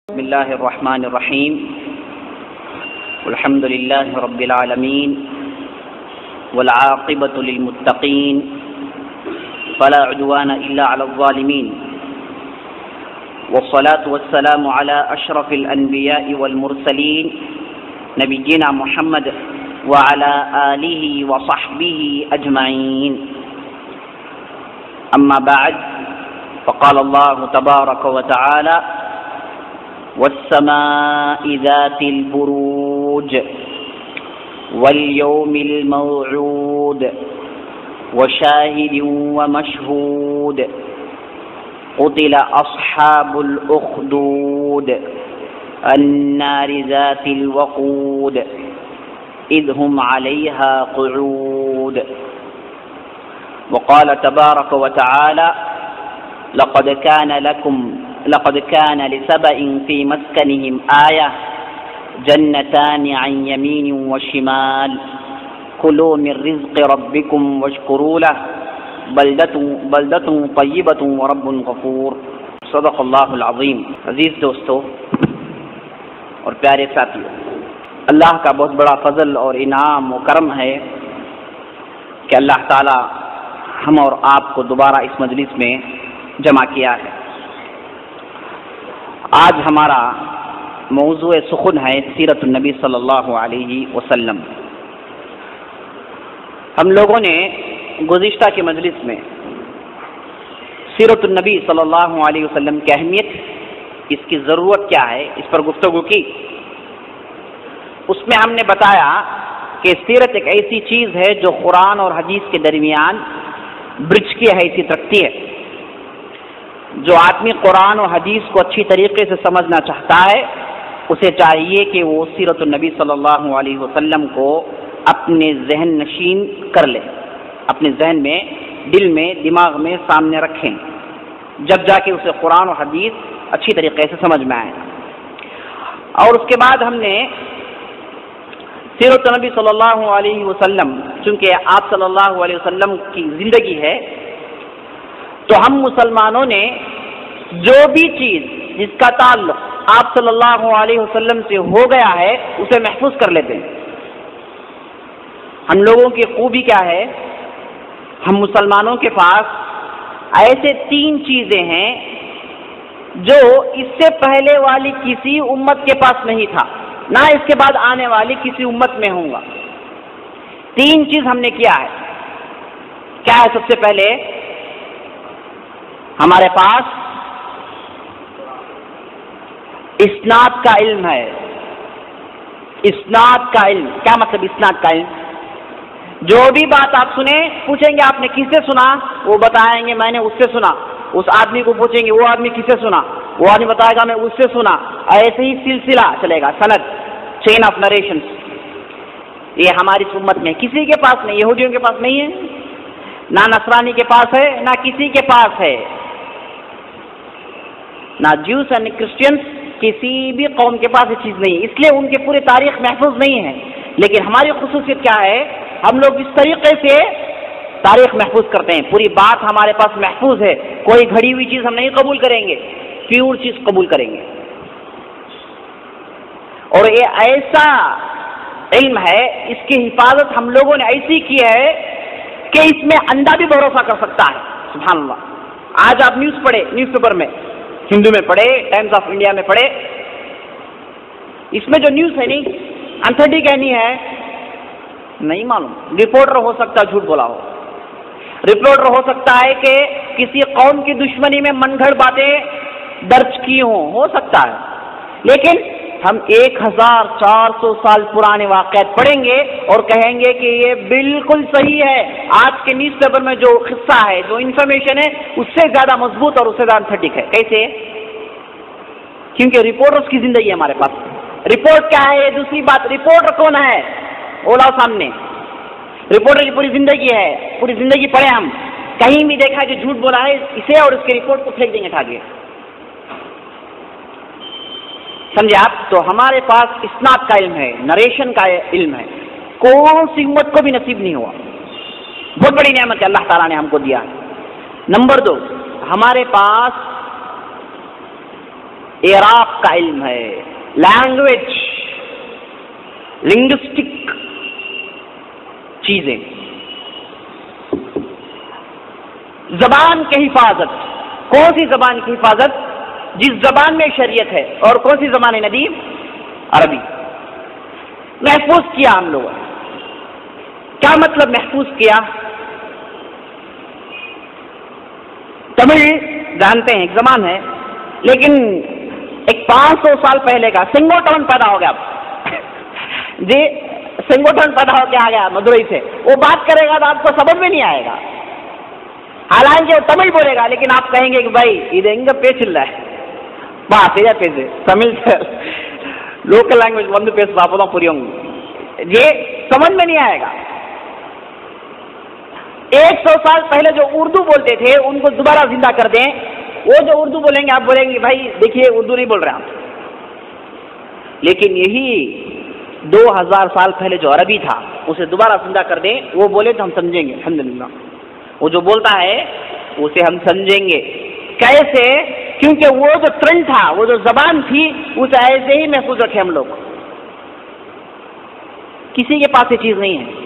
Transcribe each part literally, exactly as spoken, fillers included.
بسم الله الرحمن الرحيم والحمد لله رب العالمين والعاقبة للمتقين فلا عدوان إلا على الظالمين والصلاة والسلام على أشرف الأنبياء والمرسلين نبينا محمد وعلى آله وصحبه أجمعين أما بعد فقال الله تبارك وتعالى والسماء ذات البروج واليوم الموعود وشاهد ومشهود قتل أصحاب الأخدود النار ذات الوقود إذ هم عليها قعود وقال تبارك وتعالى لقد كان لكم لقد كان لسبأ في مسكنهم آية جنتان عن يمين وشمال كلوا من رزق ربكم واشكروا له بلدة بلدة طيبة ورب غفور صدق اللہ العظیم۔ عزیز دوستو اور پیارے ساتھیو، اللہ کا بہت بڑا فضل اور انعام و کرم ہے کہ اللہ تعالی ہم اور آپ کو دوبارہ اس مجلس میں جمع کیا ہے۔ آج ہمارا موضوع سخن ہے سیرت النبی صلی اللہ علیہ وسلم۔ ہم لوگوں نے گزشتہ کے مجلس میں سیرت النبی صلی اللہ علیہ وسلم کی اہمیت، اس کی ضرورت کیا ہے، اس پر گفتگو کی۔ اس میں ہم نے بتایا کہ سیرت ایک ایسی چیز ہے جو قرآن اور حدیث کے درمیان برج کی حیثیت رکھتی ہے۔ جو آدمی قرآن و حدیث کو اچھی طریقے سے سمجھنا چاہتا ہے، اسے چاہیے کہ وہ سیرت النبی صلی اللہ علیہ وسلم کو اپنے ذہن نشین کر لے، اپنے ذہن میں، دل میں، دماغ میں سامنے رکھیں، جب جا کے اسے قرآن و حدیث اچھی طریقے سے سمجھ میں آئے۔ اور اس کے بعد ہم نے سیرت النبی صلی اللہ علیہ وسلم، چونکہ آپ صلی اللہ علیہ وسلم کی زندگی ہے، تو ہم مسلمانوں نے جو بھی چیز جس کا تعلق آپ صلی اللہ علیہ وسلم سے ہو گیا ہے اسے محفوظ کر لیتے ہیں۔ ہم لوگوں کی خوبی کیا ہے، ہم مسلمانوں کے پاس ایسے تین چیزیں ہیں جو اس سے پہلے والی کسی امت کے پاس نہیں تھا، نہ اس کے بعد آنے والی کسی امت میں ہوں گا۔ تین چیز ہم نے کیا ہے۔ کیا ہے؟ سب سے پہلے ہمارے پاس اسناد کا علم ہے۔ اسناد کا علم کیا مطلب؟ اسناد کا علم، جو بھی بات آپ سنیں، پوچھیں گے آپ نے کس سے سنا، وہ بتائیں گے میں نے اس سے سنا۔ اس آدمی کو پوچھیں گے وہ آدمی کس سے سنا، وہ آدمی بتائے گا میں اس سے سنا۔ ایسے ہی سلسلہ چلے گا، سند، چین آف نریشنز۔ یہ ہماری امت میں کسی کے پاس نہیں، یہودیوں کے پاس نہیں ہے، نہ نصرانی کے پاس ہے، نہ کسی کے پاس ہے، نہ جیوز اینڈ کرسچنس، کسی بھی قوم کے پاس یہ چیز نہیں ہے، اس لیے ان کی پوری تاریخ محفوظ نہیں ہے۔ لیکن ہماری خصوصیت کیا ہے، ہم لوگ اس طریقے سے تاریخ محفوظ کرتے ہیں، پوری بات ہمارے پاس محفوظ ہے، کوئی گھڑی ہوئی چیز ہم نہیں قبول کریں گے، پیور چیز قبول کریں گے۔ اور یہ ایسا علم ہے، اس کی حفاظت ہم لوگوں نے ایسی کی ہے کہ اس میں اندھا بھی بھروسہ کر سکتا ہے۔ سبحان اللہ۔ آج آپ نیوز پڑھے، نیوز پیپر میں، ہندو میں پڑھے، ٹائمز آف انڈیا میں پڑھے، اس میں جو نیوز ہے نہیں انتھرٹی کہنی ہے نہیں معلوم۔ رپورٹر ہو سکتا ہے جھوٹ بولا ہو، رپورٹر ہو سکتا ہے کہ کسی قوم کی دشمنی میں من گھڑ باتیں درج کی ہوں، ہو سکتا ہے، لیکن ہم ایک ہزار چار سو سال پرانے واقعات پڑھیں گے اور کہیں گے کہ یہ بالکل صحیح ہے۔ آج کے نیوز پیپر میں جو قصہ ہے، جو انفارمیشن ہے، اس سے زیادہ مضبوط اور اس سے زیادہ انتھرٹک ہے۔ کیسے؟ کیونکہ رپورٹرز کی زندگی ہے ہمارے پاس۔ رپورٹ کیا ہے؟ دوسری بات، رپورٹر کون ہے؟ اولا سامنے رپورٹر کی پوری زندگی ہے، پوری زندگی پڑھے ہم، کہیں بھی دیکھا کہ جھوٹ بولا ہے اسے اور اس کے رپورٹ کو پھینک دیں گے اٹھا کے۔ سمجھے آپ؟ تو ہمارے پاس اسناد کا علم ہے، نریشن کا علم ہے، کون سی امت کو بھی نصیب نہیں ہوا۔ بہت بڑی نعمت ہے اللہ تعالیٰ نے ہم کو دیا ہے۔ نمبر دو، ہمارے پاس اعراب کا علم ہے، لینگویج، لنگوسٹک چیزیں، زبان کی حفاظت. کون سی زبان کی حفاظت؟ جس زبان میں شریعت ہے. اور کون سی زبان ہے ندیم؟ عربی. محفوظ کیا ہم لوگوں نے. کیا مطلب محفوظ کیا؟ تمل جانتے ہیں ایک زبان ہے، لیکن ایک پانچ سو سال پہلے کا سنگوٹن پیدا ہو گیا جی، سنگوٹن پیدا ہو کے آ گیا مدوئی سے. وہ بات کرے گا تو آپ کو سمجھ میں نہیں آئے گا، حالانکہ وہ تمل بولے گا، لیکن آپ کہیں گے کہ بھائی یہ انگ پیچل رہا ہے بات ہے پیسے Tamil local language one piece باپا پوری ہوں یہ سمجھ میں نہیں آئے گا. ایک سو سال پہلے جو اردو بولتے تھے ان کو دوبارہ زندہ کر دیں، وہ جو اردو بولیں گے آپ بولیں گے بھائی دیکھیے اردو نہیں بول رہے آپ. لیکن یہی دو ہزار سال پہلے جو عربی تھا اسے دوبارہ زندہ کر دیں، وہ بولے تو ہم سمجھیں گے. الحمدللہ وہ جو بولتا ہے اسے ہم سمجھیں گے. کیسے؟ کیونکہ وہ جو ٹرینڈ تھا، وہ جو زبان تھی، اسے ایسے ہی محفوظ رکھے ہم لوگ. کسی کے پاس یہ چیز نہیں ہے.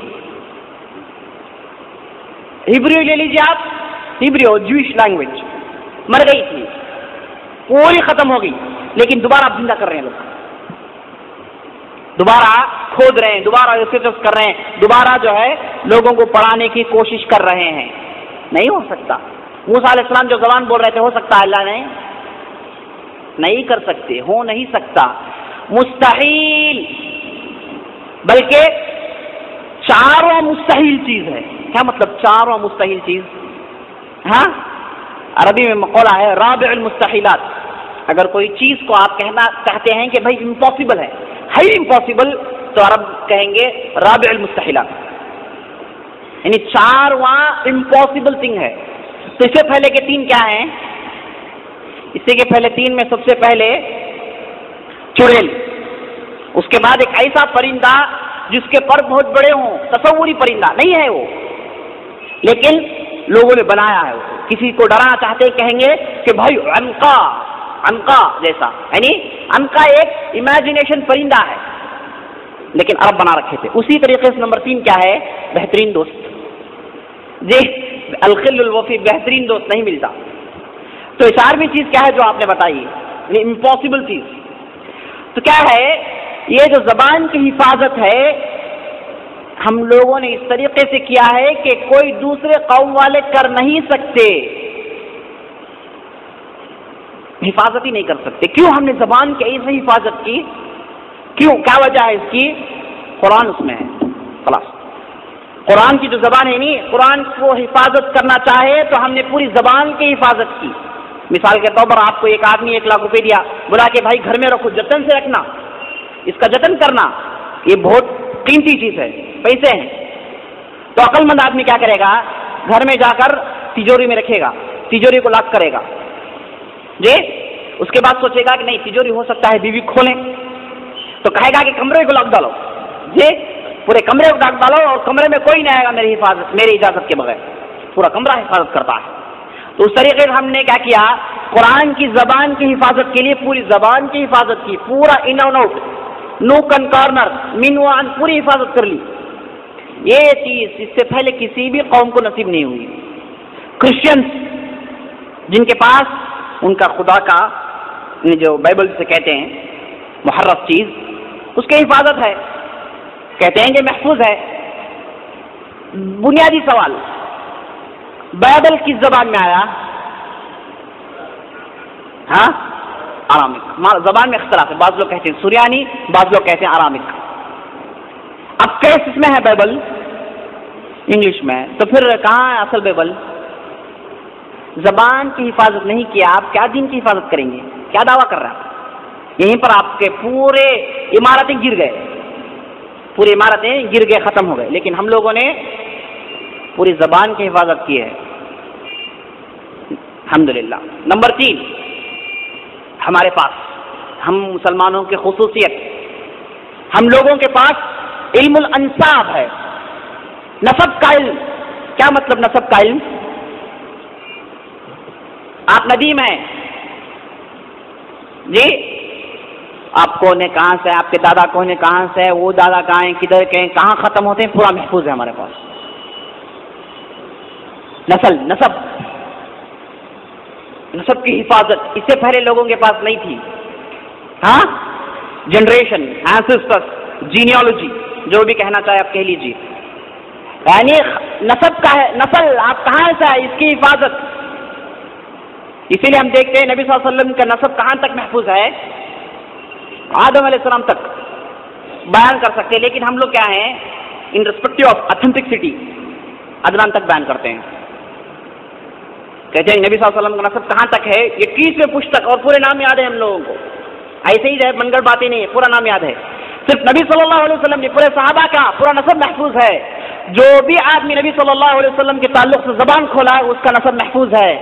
ہیبریو لے لیجیے آپ، ہیبریو جوئش لینگویج مر گئی تھی، پوری ختم ہو گئی، لیکن دوبارہ زندہ کر رہے ہیں لوگ، دوبارہ کھود رہے ہیں، دوبارہ ریسرچ کر رہے ہیں، دوبارہ جو ہے لوگوں کو پڑھانے کی کوشش کر رہے ہیں. نہیں ہو سکتا. موسیٰ علیہ السلام جو زبان بول رہے تھے ہو سکتا ہے اللہ نے؟ نہیں کر سکتے، ہو نہیں سکتا، مستحیل. بلکہ چاروں مستحیل چیز ہے. کیا مطلب چاروں مستحیل چیز؟ ہاں عربی میں مقولہ ہے رابع المستحیلات. اگر کوئی چیز کو آپ کہنا کہتے ہیں کہ بھائی امپاسبل ہے، ہے امپاسبل، تو عرب کہیں گے رابع المستحیلات، یعنی چار وہاں امپاسبل تھنگ ہے. تو اس سے پہلے کے تین کیا ہیں؟ اس سے کے پہلے تین میں سب سے پہلے چڑیل، اس کے بعد ایک ایسا پرندہ جس کے پر بہت بڑے ہوں، تصوری پرندہ نہیں ہے وہ، لیکن لوگوں نے بنایا ہے. کسی کو ڈرانا چاہتے کہیں گے کہ بھائی عنقا، عنقا جیسا، یعنی عنقا ایک امیجنیشن پرندہ ہے، لیکن عرب بنا رکھے تھے. اسی طریقے سے نمبر تین کیا ہے؟ بہترین دوست. جی الخل الوفی، بہترین دوست نہیں ملتا. تو چارہویں چیز کیا ہے جو آپ نے بتائی؟ یعنی امپاسبل چیز. تو کیا ہے؟ یہ جو زبان کی حفاظت ہے ہم لوگوں نے اس طریقے سے کیا ہے کہ کوئی دوسرے قوم والے کر نہیں سکتے، حفاظت ہی نہیں کر سکتے. کیوں ہم نے زبان کی ایسے حفاظت کی؟ کیوں؟ کیا وجہ ہے اس کی؟ قرآن اس میں ہے. خلاص قرآن کی جو زبان ہے نہیں، قرآن کو حفاظت کرنا چاہے تو ہم نے پوری زبان کی حفاظت کی. مثال کے طور پر آپ کو ایک آدمی ایک لاکھ روپے دیا، بولا کہ بھائی گھر میں رکھو، جتن سے رکھنا، اس کا جتن کرنا، یہ بہت قیمتی چیز ہے، پیسے ہیں. تو عقل مند آدمی کیا کرے گا؟ گھر میں جا کر تجوری میں رکھے گا، تجوری کو لاک کرے گا. جی اس کے بعد سوچے گا کہ نہیں تجوری ہو سکتا ہے بیوی کھولیں، تو کہے گا کہ کمرے کو لاک ڈالو. جی پورے کمرے کو لاک ڈالو اور کمرے میں کوئی نہیں آئے گا میری حفاظت میری اجازت کے بغیر. پورا کمرہ حفاظت کرتا ہے. تو اس طریقے سے ہم نے کیا کیا؟ قرآن کی زبان کی حفاظت کے لیے پوری زبان کی حفاظت کی، پورا ان اور آؤٹ، نوک اینڈ کارنر، من و عن، پوری حفاظت کر لی. یہ چیز اس سے پہلے کسی بھی قوم کو نصیب نہیں ہوئی. کرسچنس جن کے پاس ان کا خدا کا جو بائبل سے کہتے ہیں محرف چیز، اس کی حفاظت ہے، کہتے ہیں کہ محفوظ ہے. بنیادی سوال، بائبل کس زبان میں آیا؟ ہاں آرامک. زبان میں اختلاف ہے، بعض لوگ کہتے ہیں سریانی، بعض لوگ کہتے ہیں آرامک. اب کیس اس میں ہے بائبل؟ انگلش میں. تو پھر کہاں ہے اصل بائبل؟ زبان کی حفاظت نہیں کیا، آپ کیا دین کی حفاظت کریں گے؟ کیا دعویٰ کر رہے ہیں؟ یہیں پر آپ کے پورے عمارتیں گر گئے، پوری عمارتیں گر گئے، ختم ہو گئے. لیکن ہم لوگوں نے پوری زبان کی حفاظت کی ہے، الحمدللہ. نمبر تین، ہمارے پاس، ہم مسلمانوں کی خصوصیت، ہم لوگوں کے پاس علم الانساب ہے، نسب کا علم. کیا مطلب نسب کا علم؟ آپ ندیم ہیں، جی آپ کون ہے، کہاں سے، آپ کے دادا کون ہے، کہاں سے ہے، وہ دادا کہاں ہیں، کدھر کے ہیں، کہاں ختم ہوتے ہیں، پورا محفوظ ہے ہمارے پاس. نسل، نسب نسب کی حفاظت اس سے پہلے لوگوں کے پاس نہیں تھی. ہاں، جنریشن، اینسسٹرس، جینیالوجی، جو بھی کہنا چاہے آپ کہہ لیجیے. یعنی نسب کا ہے، نسل آپ کہاں سے ہے، اس کی حفاظت. اسی لیے ہم دیکھتے ہیں نبی صلی اللہ علیہ وسلم کا نسب کہاں تک محفوظ ہے، آدم علیہ السلام تک بیان کر سکتے ہیں. لیکن ہم لوگ کیا ہیں، irrespective of authenticity Adnan تک بیان کرتے ہیں. کہتے ہیں نبی صلی اللہ علیہ وسلم کا نسب کہاں تک ہے، اکیسویں پشت تک، اور پورے نام یاد ہے ہم لوگوں کو. ایسے ہی ہے، من گڑھ باتیں نہیں ہے، پورا نام یاد ہے. صرف نبی صلی اللہ علیہ وسلم نے پورے صحابہ کا پورا نسب محفوظ ہے. جو بھی آدمی نبی صلی اللہ علیہ وسلم کے تعلق سے زبان کھولا ہے اس کا نسب محفوظ ہے.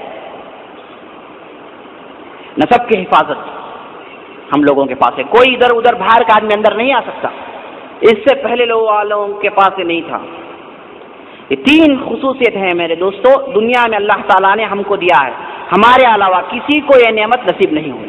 نسب کی حفاظت ہم لوگوں کے پاس ہے. کوئی ادھر ادھر باہر کا آدمی اندر نہیں آ سکتا. اس سے پہلے لوگوں والوں کے پاس نہیں تھا. یہ تین خصوصیت ہیں میرے دوستو، دنیا میں اللہ تعالیٰ نے ہم کو دیا ہے، ہمارے علاوہ کسی کو یہ نعمت نصیب نہیں ہوئی.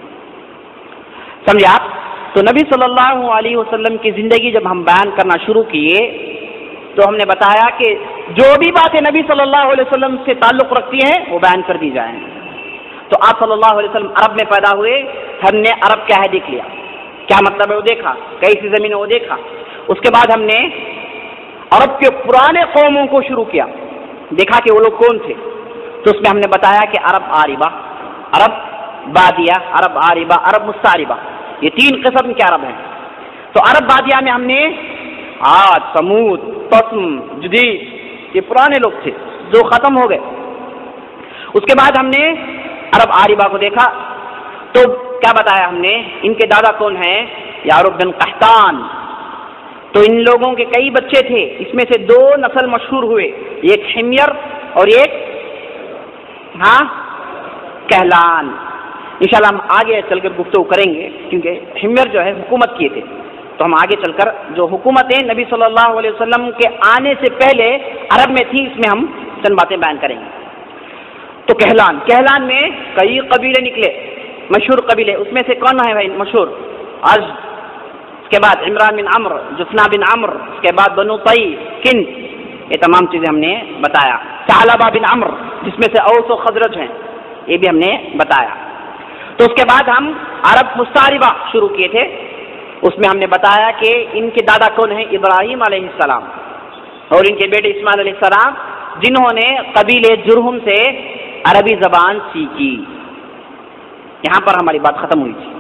سمجھے آپ؟ تو نبی صلی اللہ علیہ وسلم کی زندگی جب ہم بیان کرنا شروع کیے تو ہم نے بتایا کہ جو بھی باتیں نبی صلی اللہ علیہ وسلم سے تعلق رکھتی ہیں وہ بیان کر دی جائیں. تو آپ صلی اللہ علیہ وسلم عرب میں پیدا ہوئے، ہم نے عرب کیا ہے دیکھ لیا، کیا مطلب ہے وہ دیکھا، کیسی زمین ہے وہ دیکھا. اس کے بعد ہم نے عرب کے پرانے قوموں کو شروع کیا، دیکھا کہ وہ لوگ کون تھے. تو اس میں ہم نے بتایا کہ عرب عاربہ، عرب بادیہ، عرب عاربہ، عرب مستعربہ، یہ تین قسم کے عرب ہیں. تو عرب بادیہ میں ہم نے عاد، سمود، قسم، جدید، یہ پرانے لوگ تھے جو ختم ہو گئے. اس کے بعد ہم نے عرب عاربہ کو دیکھا تو کیا بتایا ہم نے، ان کے دادا کون ہیں، یعرب بن قحطان. تو ان لوگوں کے کئی بچے تھے، اس میں سے دو نسل مشہور ہوئے، ایک حمیر اور ایک ہاں کہلان. انشاءاللہ ہم آگے چل کر گفتگو کریں گے، کیونکہ حمیر جو ہے حکومت کیے تھے. تو ہم آگے چل کر جو حکومتیں نبی صلی اللہ علیہ وسلم کے آنے سے پہلے عرب میں تھی، اس میں ہم چند باتیں بیان کریں گے. تو کہلان، کہلان میں کئی قبیلے نکلے، مشہور قبیلے. اس میں سے کون ہے بھائی مشہور؟ عرض، اس کے بعد عمران بن عمرو، جفنا بن عمرو، اس کے بعد بنو طی، کنس، یہ تمام چیزیں ہم نے بتایا. ثعلبہ بن عمرو جس میں سے اوس و خزرج ہیں، یہ بھی ہم نے بتایا. تو اس کے بعد ہم عرب مستعربہ شروع کیے تھے. اس میں ہم نے بتایا کہ ان کے دادا کون ہیں، ابراہیم علیہ السلام اور ان کے بیٹے اسماعیل علیہ السلام، جنہوں نے قبیلے جرہم سے عربی زبان سیکھی. یہاں پر ہماری بات ختم ہوئی تھی.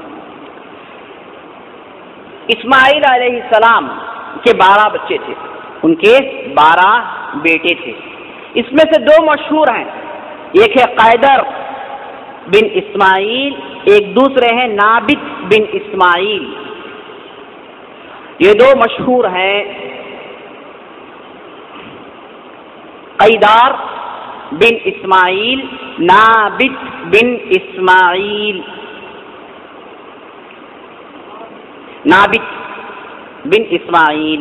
اسماعیل علیہ السلام کے بارہ بچے تھے، ان کے بارہ بیٹے تھے. اس میں سے دو مشہور ہیں، ایک ہے قیدر بن اسماعیل، ایک دوسرے ہیں نابت بن اسماعیل. یہ دو مشہور ہیں، قیدار بن اسماعیل، نابت بن اسماعیل. نابت بن اسماعیل،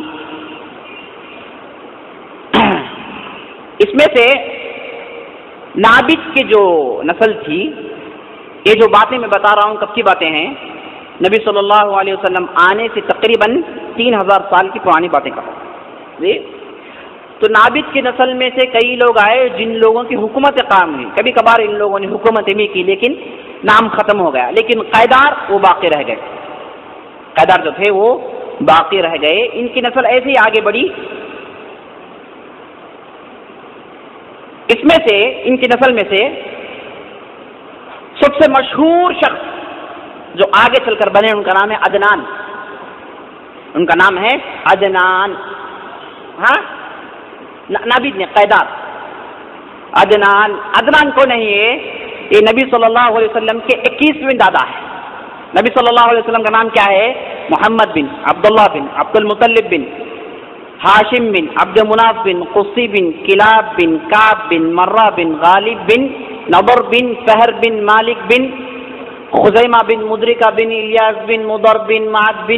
اس میں سے نابت کی جو نسل تھی، یہ جو باتیں میں بتا رہا ہوں کب کی باتیں ہیں، نبی صلی اللہ علیہ وسلم آنے سے تقریباً تین ہزار سال کی پرانی باتیں کر رہا ہوں. تو نابت کی نسل میں سے کئی لوگ آئے جن لوگوں کی حکومت قائم ہوئی. کبھی کبھار ان لوگوں نے حکومت بھی کی لیکن نام ختم ہو گیا. لیکن قیدار وہ باقی رہ گئے، قیدار جو تھے وہ باقی رہ گئے. ان کی نسل ایسے ہی آگے بڑھی. اس میں سے ان کی نسل میں سے سب سے مشہور شخص جو آگے چل کر بنے، ان کا نام ہے عدنان. ان کا نام ہے عدنان. ہاں، نابد نے قیدار، عدنان. عدنان کو نہیں ہے، یہ نبی صلی اللہ علیہ وسلم کے اکیسویں دادا ہے. نبی صلی اللہ علیہ وسلم کا نام کیا ہے؟ محمد بن عبداللہ بن عبد المطلب بن ہاشم بن عبد مناف بن قصی بن کلاب بن کعب بن مرہ بن غالب بن نضر بن فہر بن مالک بن خزیمہ بن مدرکہ بن الیاس بن مضر بن معد بن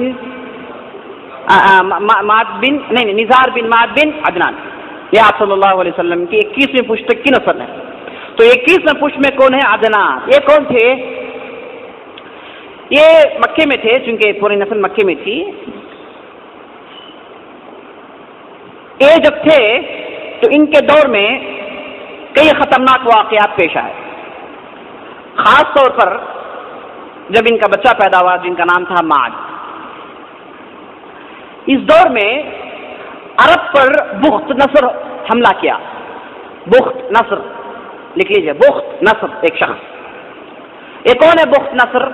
معد بن نہیں نزار بن معد بن عدنان. یہ آپ صلی اللہ علیہ وسلم کی اکیسویں پشت کی نسل ہے. تو اکیسویں پشت میں کون ہے؟ عدنان. یہ کون تھے؟ یہ مکے میں تھے، چونکہ پوری نسل مکے میں تھی. یہ جب تھے تو ان کے دور میں کئی خطرناک واقعات پیش آئے، خاص طور پر جب ان کا بچہ پیدا ہوا جن کا نام تھا معد. اس دور میں عرب پر بخت نصر حملہ کیا. بخت نصر لکھ لیجیے، بخت نصر ایک شخص. یہ کون ہے بخت نصر؟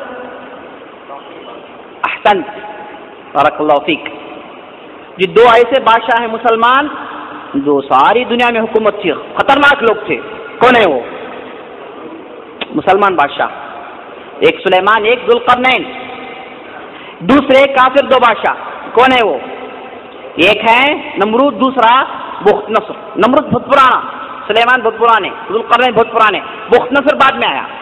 احسن، بارک اللہ فیک. یہ دو ایسے بادشاہ ہیں مسلمان جو ساری دنیا میں حکومت تھی، خطرناک لوگ تھے. کون ہے وہ؟ مسلمان بادشاہ. ایک سلیمان، ایک ذوالقرنین. دوسرے کافر دو بادشاہ. کون ہے وہ؟ ایک ہے نمرود، دوسرا بخت نصر. نمرود بہت پرانا، سلیمان بہت پرانے، ذوالقرنین بہت پرانے، بخت نصر بعد میں آیا.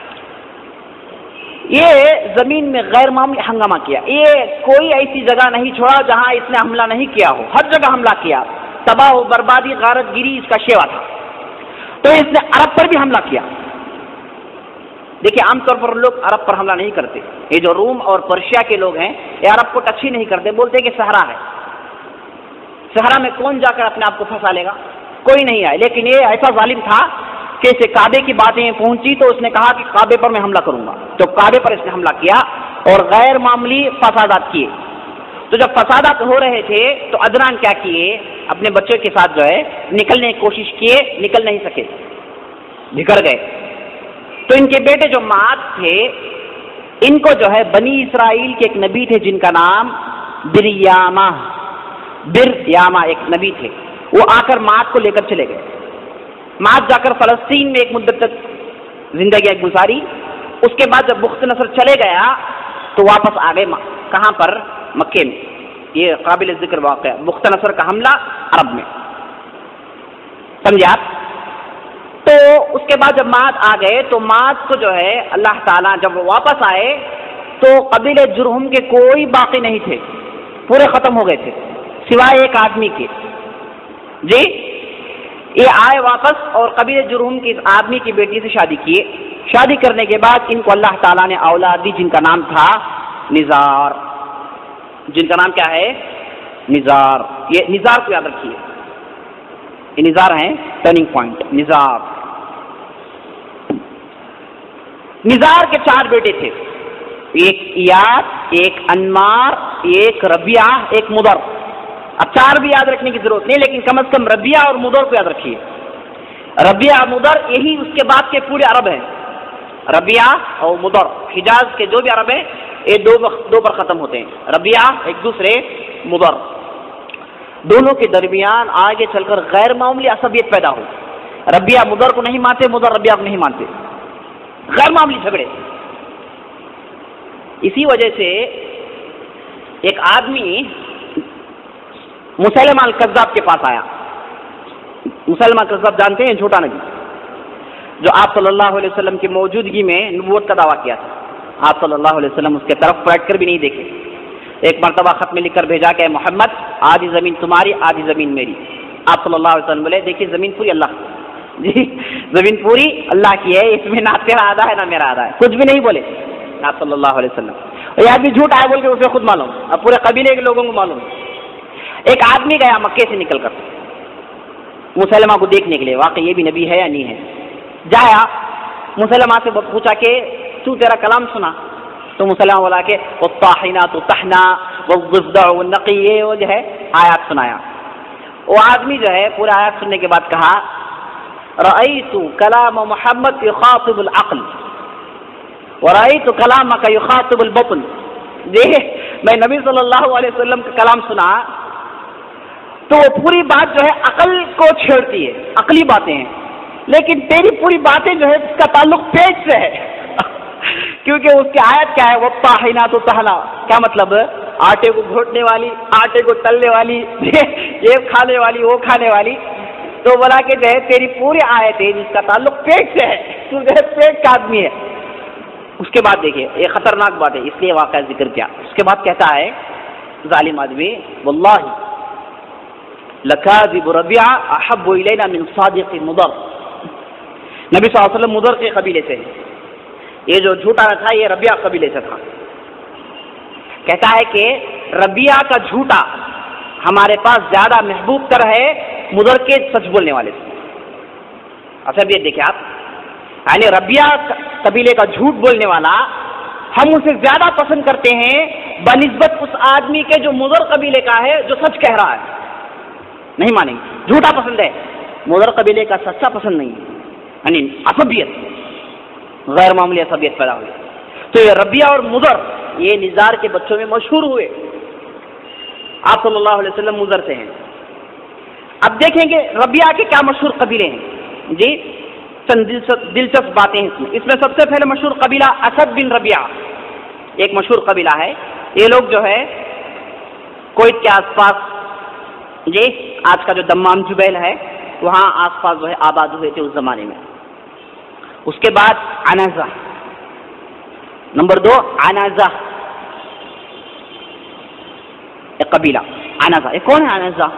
یہ زمین میں غیر معمولی ہنگامہ کیا. یہ کوئی ایسی جگہ نہیں چھوڑا جہاں اس نے حملہ نہیں کیا ہو، ہر جگہ حملہ کیا. تباہ و بربادی، غارت گیری اس کا شیوا تھا. تو اس نے عرب پر بھی حملہ کیا. دیکھیے عام طور پر لوگ عرب پر حملہ نہیں کرتے. یہ جو روم اور پرشیا کے لوگ ہیں یہ عرب کو ٹچ ہی نہیں کرتے، بولتے کہ صحرا ہے. صحرا میں کون جا کر اپنے آپ کو پھنسا لے گا؟ کوئی نہیں آئے. لیکن یہ ایسا ظالم تھا کہ اسے کعبے کی باتیں پہنچی تو اس نے کہا کہ کعبے پر میں حملہ کروں گا. تو کعبے پر اس نے حملہ کیا اور غیر معمولی فسادات کیے. تو جب فسادات ہو رہے تھے تو عدنان کیا کیے، اپنے بچوں کے ساتھ جو ہے نکلنے کی کوشش کیے، نکل نہیں سکے، بگڑ گئے. تو ان کے بیٹے جو معد تھے ان کو جو ہے بنی اسرائیل کے ایک نبی تھے جن کا نام بریامہ، بریامہ ایک نبی تھے. وہ آ کر معد کو لے کر چلے گئے. معد جا کر فلسطین میں ایک مدت تک زندگی گزاری. اس کے بعد جب بخت نصر چلے گیا تو واپس آ گئے. کہاں پر؟ مکے میں. یہ قابل ذکر واقعہ، بخت نصر کا حملہ عرب میں. سمجھے آپ؟ تو اس کے بعد جب معد آ گئے تو معد کو جو ہے اللہ تعالیٰ جب واپس آئے تو قبیلے جرہم کے کوئی باقی نہیں تھے، پورے ختم ہو گئے تھے سوائے ایک آدمی کے. جی یہ آئے واپس اور قبیلے جرہم کی اس آدمی کی بیٹی سے شادی کیے. شادی کرنے کے بعد ان کو اللہ تعالیٰ نے اولاد دی جن کا نام تھا نزار. جن کا نام کیا ہے؟ نزار. یہ نزار کو یاد رکھیے، یہ نزار ہیں ٹرننگ پوائنٹ. نزار نزار کے چار بیٹے تھے، ایک ایاد، ایک انمار، ایک ربیعہ، ایک مدر. اب چار بھی یاد رکھنے کی ضرورت نہیں لیکن کم از کم ربیعہ اور مدر کو یاد رکھیے. ربیعہ مدر یہی اس کے بعد کے پورے عرب ہیں. ربیعہ اور مدر حجاز کے جو بھی عرب ہیں یہ دو دو پر ختم ہوتے ہیں. ربیعہ ایک دوسرے مدر، دونوں کے درمیان آگے چل کر غیر معمولی عصبیت پیدا ہوئی. ربیعہ مدر کو نہیں مانتے، مدر ربیعہ کو نہیں مانتے، غیر معمولی جھگڑے. اسی وجہ سے ایک آدمی مسلمہ الکذاب کے پاس آیا. مسلمہ الکذاب جانتے ہیں؟ جھوٹا نبی جو آپ صلی اللہ علیہ وسلم کی موجودگی میں نبوت کا دعویٰ کیا تھا. آپ صلی اللہ علیہ وسلم اس کے طرف پلٹ کر بھی نہیں دیکھے. ایک مرتبہ خط میں لکھ کر بھیجا کہ محمد آدھی زمین تمہاری آدھی زمین میری. آپ صلی اللہ علیہ وسلم بولے دیکھیے زمین پوری اللہ جی زمین پوری اللہ کی ہے، اس میں نہ تیرا آدھا ہے نہ میرا آدھا ہے. کچھ بھی نہیں بولے آپ صلی اللہ علیہ وسلم. اور یہ آدمی جھوٹ آیا بول کے اسے خود معلوم، اب پورے قبیلے کے لوگوں کو معلوم. ایک آدمی گیا مکے سے نکل کر مسلمہ کو دیکھنے کے لیے واقعی یہ بھی نبی ہے یا نہیں ہے. جایا مسلمہ سے پوچھا کہ تو تیرا کلام سنا؟ تو مسلمہ بولا کہ والطاحنات طحنا والضفدع والنقی، یہ وہ جو ہے آیات سنایا. وہ آدمی جو ہے پورا آیات سننے کے بعد کہا رأیت کلام محمد یخاطب العقل ورأیت کلامک یخاطب البطن. دیکھ میں نبی صلی اللہ علیہ وسلم کا کلام سنا تو وہ پوری بات جو ہے عقل کو چھیڑتی ہے، عقلی باتیں ہیں، لیکن تیری پوری باتیں جو ہے اس کا تعلق پیٹ سے ہے کیونکہ اس کی آیت کیا ہے؟ وہ طاحنات طحنا. کیا مطلب؟ آٹے کو گھوٹنے والی، آٹے کو تلنے والی، یہ کھانے والی وہ کھانے والی. تو بولا کہ جو ہے تیری پوری آیت ہے جس کا تعلق پیٹ سے ہے، تو جو ہے پیٹ کا آدمی ہے. اس کے بعد دیکھیے یہ خطرناک بات ہے اس لیے واقعہ ذکر کیا. اس کے بعد کہتا ہے ظالم آدمی واللہ لکاذب ربیعہ احب الینا من صادق مدر. نبی صلی اللہ علیہ وسلم مدر کے قبیلے سے، یہ جو جھوٹا تھا یہ ربیعہ قبیلے سے تھا. کہتا ہے کہ ربیہ کا جھوٹا ہمارے پاس زیادہ محبوب تر ہے مضر کے سچ بولنے والے سے. اچھا یہ دیکھیں آپ، یعنی ربیہ قبیلے کا جھوٹ بولنے والا ہم اسے زیادہ پسند کرتے ہیں بنسبت اس آدمی کے جو مضر قبیلے کا ہے جو سچ کہہ رہا ہے. نہیں مانیں گے، جھوٹا پسند ہے، مضر قبیلے کا سچا پسند نہیں ہے. یعنی عصبیت، غیر معمولی عصبیت پیدا ہوئی. تو یہ ربیہ اور مضر یہ نزار کے بچوں میں مشہور ہوئے. آپ صلی اللہ علیہ وسلم مضر سے ہیں. اب دیکھیں گے ربیہ کے کیا مشہور قبیلے ہیں. جی چند دلچسپ باتیں ہیں اس میں. اس میں سب سے پہلے مشہور قبیلہ اسد بن ربیہ ایک مشہور قبیلہ ہے. یہ لوگ جو ہے کویت کے آس پاس، جی آج کا جو دمام جبیل ہے وہاں آس پاس جو ہے آباد ہوئے تھے اس زمانے میں. اس کے بعد عنزہ، نمبر دو عنزہ ایک قبیلہ عنزہ. یہ کون ہے عنزہ؟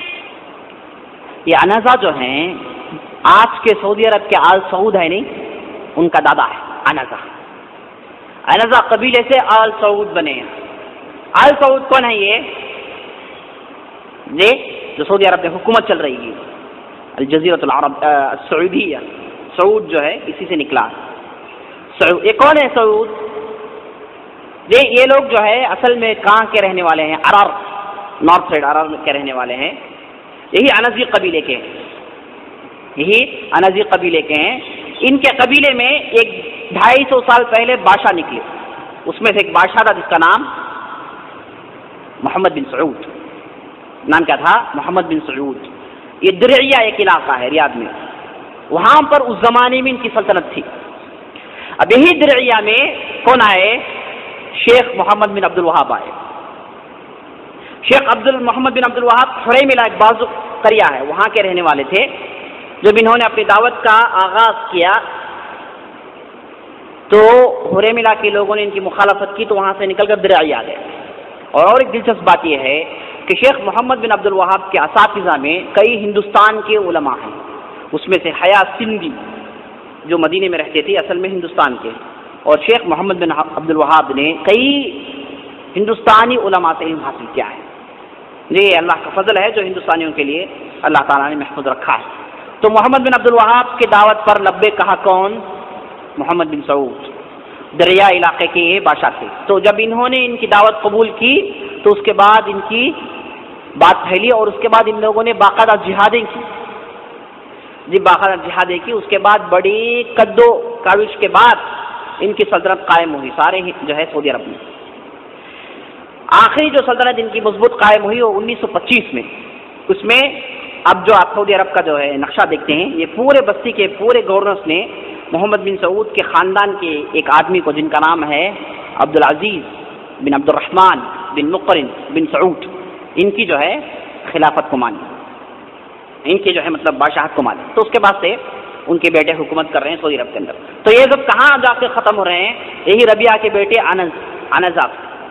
یہ عنزہ جو ہیں آج کے سعودی عرب کے آل سعود ہے نہیں، ان کا دادا ہے عنزہ. عنزہ قبیلے سے آل سعود بنے ہیں. آل سعود کون ہے؟ یہ جی جو سعودی عرب میں حکومت چل رہی ہے، الجزیرۃ العرب السعودیہ، سعود جو ہے اسی سے نکلا. سعود یہ کون ہے سعود؟ جی یہ لوگ جو ہے اصل میں کہاں کے رہنے والے ہیں؟ ارار، نارتھ سائڈ ارار کے رہنے والے ہیں. یہی عنزی قبیلے کے ہیں، یہی عنزی قبیلے کے ہیں. ان کے قبیلے میں ایک ڈھائی سو سال پہلے بادشاہ نکلے. اس میں سے ایک بادشاہ تھا جس کا نام محمد بن سعود. نام کیا تھا؟ محمد بن سعود. یہ درعیہ ایک علاقہ ہے ریاض میں، وہاں پر اس زمانے میں ان کی سلطنت تھی. اب یہی درعیہ میں کون آئے؟ شیخ محمد بن عبد الوہاب آئے. شیخ عبد محمد بن عبد الوہاب حریملہ ایک بازو قریہ ہے وہاں کے رہنے والے تھے. جب انہوں نے اپنی دعوت کا آغاز کیا تو حریملہ کے لوگوں نے ان کی مخالفت کی تو وہاں سے نکل کر درعیہ آ گئے. اور اور ایک دلچسپ بات یہ ہے کہ شیخ محمد بن عبد الوہاب کے اساتذہ میں کئی ہندوستان کے علماء ہیں. اس میں سے حیا سندھی جو مدینے میں رہتے تھے اصل میں ہندوستان کے، اور شیخ محمد بن عبد الوہاب نے کئی ہندوستانی علماء سے علم حاصل کیا ہے. یہ اللہ کا فضل ہے جو ہندوستانیوں کے لیے اللہ تعالیٰ نے محفوظ رکھا ہے. تو محمد بن عبد الوہاب کی دعوت پر لبے کہا کون؟ محمد بن سعود. دریا علاقے کے یہ بادشاہ تھے. تو جب انہوں نے ان کی دعوت قبول کی تو اس کے بعد ان کی بات پھیلی اور اس کے بعد ان لوگوں نے باقاعدہ جہادیں کی. جی باقاعدہ جہادیں کی. اس کے بعد بڑی قد و کاوش کے بعد ان کی سلطنت قائم ہوئی سارے جو ہے سعودی عرب میں. آخری جو سلطنت ان کی مضبوط قائم ہوئی وہ انیس سو پچیس میں. اس میں اب جو آپ سعودی عرب کا جو ہے نقشہ دیکھتے ہیں، یہ پورے بستی کے پورے گورنرس نے محمد بن سعود کے خاندان کے ایک آدمی کو جن کا نام ہے عبدالعزیز بن عبد الرحمن بن مقرن بن سعود، ان کی جو ہے خلافت کو مانی، ان کی جو ہے مطلب بادشاہت کو مانی. تو اس کے بعد سے ان کے بیٹے حکومت کر رہے ہیں سعودی عرب کے اندر. تو یہ سب کہاں جا کے ختم ہو رہے ہیں؟ یہی ربیہ کے بیٹے عنزہ.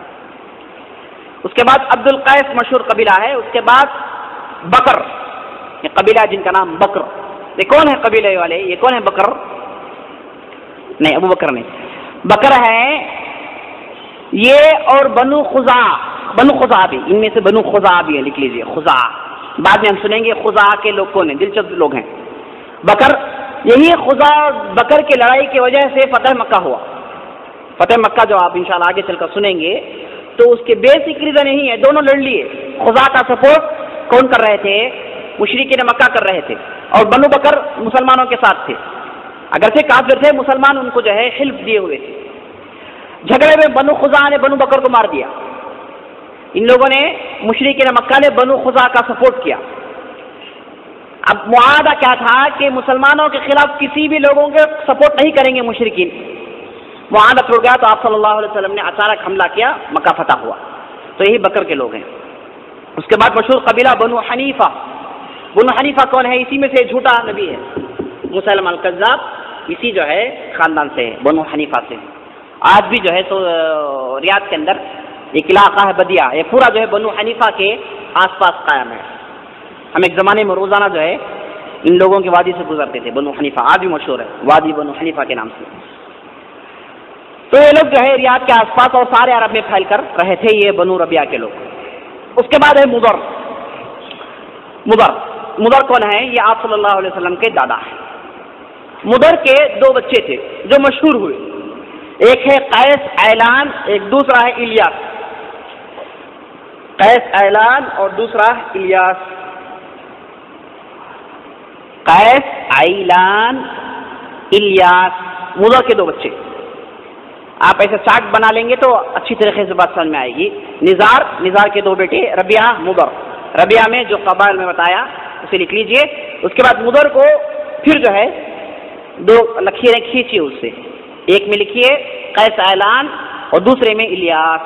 اس کے بعد عبد القیس مشہور قبیلہ ہے. اس کے بعد بکر، یہ قبیلہ جن کا نام بکر. یہ کون ہے قبیلے والے؟ یہ کون ہے بکر؟ نہیں ابو بکر نہیں، بکر ہے یہ. اور بنو خزاع، بنو خزاع بھی ان میں سے بنو خزاع بھی ہے، لکھ لیجیے خزاع. بعد میں ہم سنیں گے خزاع کے لوگ کون ہیں، دلچسپ لوگ ہیں. بکر، یہی خزاع بکر کی لڑائی کی وجہ سے فتح مکہ ہوا. فتح مکہ جو آپ انشاءاللہ آگے چل کر سنیں گے تو اس کے بیسک ریزن یہی ہے، دونوں لڑ لیے. خزاع کا سپورٹ کون کر رہے تھے؟ مشرکین مکہ کر رہے تھے، اور بنو بکر مسلمانوں کے ساتھ تھے. اگرچہ کافر تھے، مسلمان ان کو جو ہے حلف دیے ہوئے تھے. جھگڑے میں بنو خزاع نے بنو بکر کو مار دیا. ان لوگوں نے مشرکین مکہ نے بنو خزاع کا سپورٹ کیا. اب معاہدہ کیا تھا کہ مسلمانوں کے خلاف کسی بھی لوگوں کے سپورٹ نہیں کریں گے مشرکین. معاہدہ ٹوٹ گیا تو آپ صلی اللہ علیہ وسلم نے اچانک حملہ کیا، مکہ فتح ہوا. تو یہی بکر کے لوگ ہیں. اس کے بعد مشہور قبیلہ بنو حنیفہ. بنو حنیفہ کون ہے؟ اسی میں سے جھوٹا نبی ہے مسلم الکذاب، اسی جو ہے خاندان سے ہے، بنو حنیفہ سے. آج بھی جو ہے تو ریاض کے اندر ایک علاقہ ہے بدیہ، یہ پورا جو ہے بنو حنیفہ کے آس پاس قائم ہے. ہم ایک زمانے میں روزانہ جو ہے ان لوگوں کی وادی سے گزرتے تھے. بنو حنیفہ آج بھی مشہور ہے، وادی بنو حنیفہ کے نام سے. تو یہ لوگ جو ہے ریاض کے آس پاس اور سارے عرب میں پھیل کر رہے تھے، یہ بنو ربیعہ کے لوگ۔ اس کے بعد ہے مضر۔ مضر مضر کون ہے؟ یہ آپ صلی اللہ علیہ وسلم کے دادا ہیں۔ مضر کے دو بچے تھے جو مشہور ہوئے، ایک ہے قیس اعلان، ایک دوسرا ہے الیاس۔ قیس اعلان اور دوسرا الیاس۔ قیس اعلان الیاس، مضر کے دو بچے۔ آپ ایسا چارٹ بنا لیں گے تو اچھی طریقے سے بات سمجھ میں آئے گی۔ نزار نزار کے دو بیٹے، ربیعہ مضر۔ ربیعہ میں جو قبائل میں بتایا اسے لکھ لیجئے۔ اس کے بعد مضر کو پھر جو ہے دو لکیریں کھینچیے اس سے، ایک میں لکھیے قیس اعلان اور دوسرے میں الیاس۔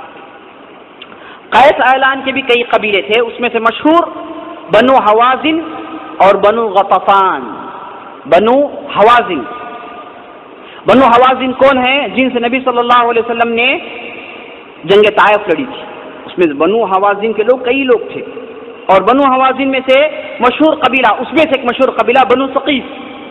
قیس اعلان کے بھی کئی قبیلے تھے، اس میں سے مشہور بنو حوازن اور بنو غطفان۔ بنو حوازن بنو حوازن کون ہیں؟ جن سے نبی صلی اللہ علیہ وسلم نے جنگ طائف لڑی تھی، اس میں بنو حوازن کے لوگ کئی لوگ تھے۔ اور بنو حوازن میں سے مشہور قبیلہ، اس میں سے ایک مشہور قبیلہ بنو ثقیف،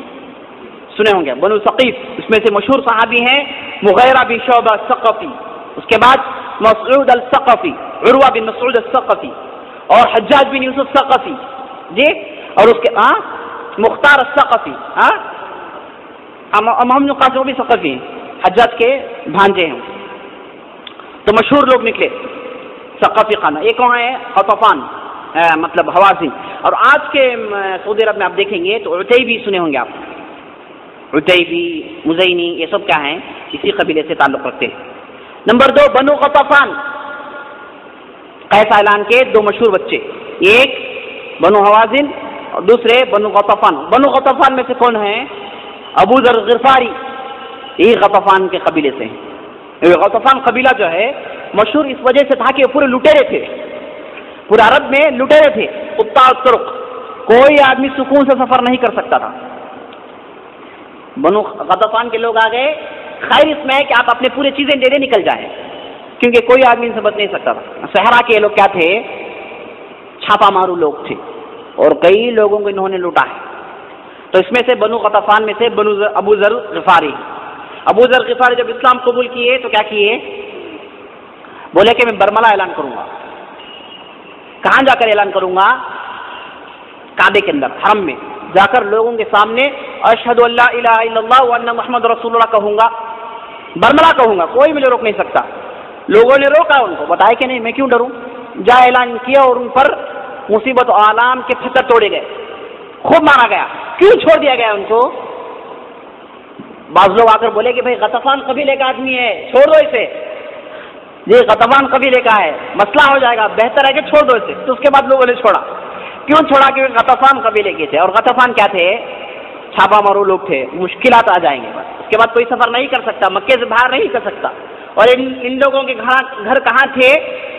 سنے ہوں گے بنو ثقیف۔ اس میں سے مشہور صحابی ہیں مغیرہ بن شعبہ الثقفی، اس کے بعد مسعود الثقفی، عروہ بن مسعود الثقفی، اور حجاج بن یوسف الثقفی جی، اور اس کے ہاں مختار الثقفی، ہاں محمد قاسم بھی ثقفی ہیں، حجاج کے بھانجے ہیں، تو مشہور لوگ نکلے ثقفی خانہ۔ یہ کون ہے؟ غطفان، مطلب حوازن۔ اور آج کے سعودی عرب میں آپ دیکھیں گے تو عتیبی سنے ہوں گے آپ، عتیبی، مزینی، یہ سب کیا ہیں؟ اسی قبیلے سے تعلق رکھتے ہیں۔ نمبر دو بنو غطفان، قیس اعلان کے دو مشہور بچے، ایک بنو حوازن اور دوسرے بنو غطفان۔ بنو غطفان میں سے کون ہیں؟ ابو ذر غفاری، یہ غطفان کے قبیلے سے ہیں۔ غطفان قبیلہ جو ہے مشہور اس وجہ سے تھا کہ وہ پورے لٹیرے تھے، پورے عرب میں لٹیرے تھے، قطاع الطرق، کوئی آدمی سکون سے سفر نہیں کر سکتا تھا۔ بنو غطفان کے لوگ آ گئے، خیر اس میں ہے کہ آپ اپنے پورے چیزیں دے دے نکل جائیں، کیونکہ کوئی آدمی ان سے بچ نہیں سکتا تھا۔ صحرا کے لوگ کیا تھے؟ چھاپا مارو لوگ تھے، اور کئی لوگوں کو انہوں نے لوٹا ہے۔ تو اس میں سے بنو غطفان میں سے بنو ابو ذر غفاری۔ ابو ذر غفاری جب اسلام قبول کیے تو کیا کیے؟ بولے کہ میں برملا اعلان کروں گا۔ کہاں جا کر اعلان کروں گا؟ کعبے کے اندر، حرم میں جا کر لوگوں کے سامنے اشہد ان لا الہ الا اللہ وان محمد رسول اللہ کہوں گا، برملا کہوں گا، کوئی مجھے روک نہیں سکتا۔ لوگوں نے روکا ان کو، بتایا کہ نہیں میں کیوں ڈروں، جا اعلان کیا اور ان پر مصیبت و آلام کے پتھر توڑے گئے، خوب مارا گیا۔ کیوں چھوڑ دیا گیا ان کو؟ بعض لوگ آ کر بولے کہ بھائی غطفان قبیلے کا آدمی ہے، چھوڑ دو اسے، یہ غطفان قبیلے کا ہے، مسئلہ ہو جائے گا، بہتر ہے کہ چھوڑ دو اسے۔ تو اس کے بعد لوگوں نے چھوڑا۔ کیوں چھوڑا؟ کیونکہ غطفان قبیلے کے تھے، اور غطفان کیا تھے؟ چھاپا مارو لوگ تھے، مشکلات آ جائیں گے، بس اس کے بعد کوئی سفر نہیں کر سکتا، مکے سے باہر نہیں کر سکتا۔ اور ان ان لوگوں کے گھر گھر کہاں تھے؟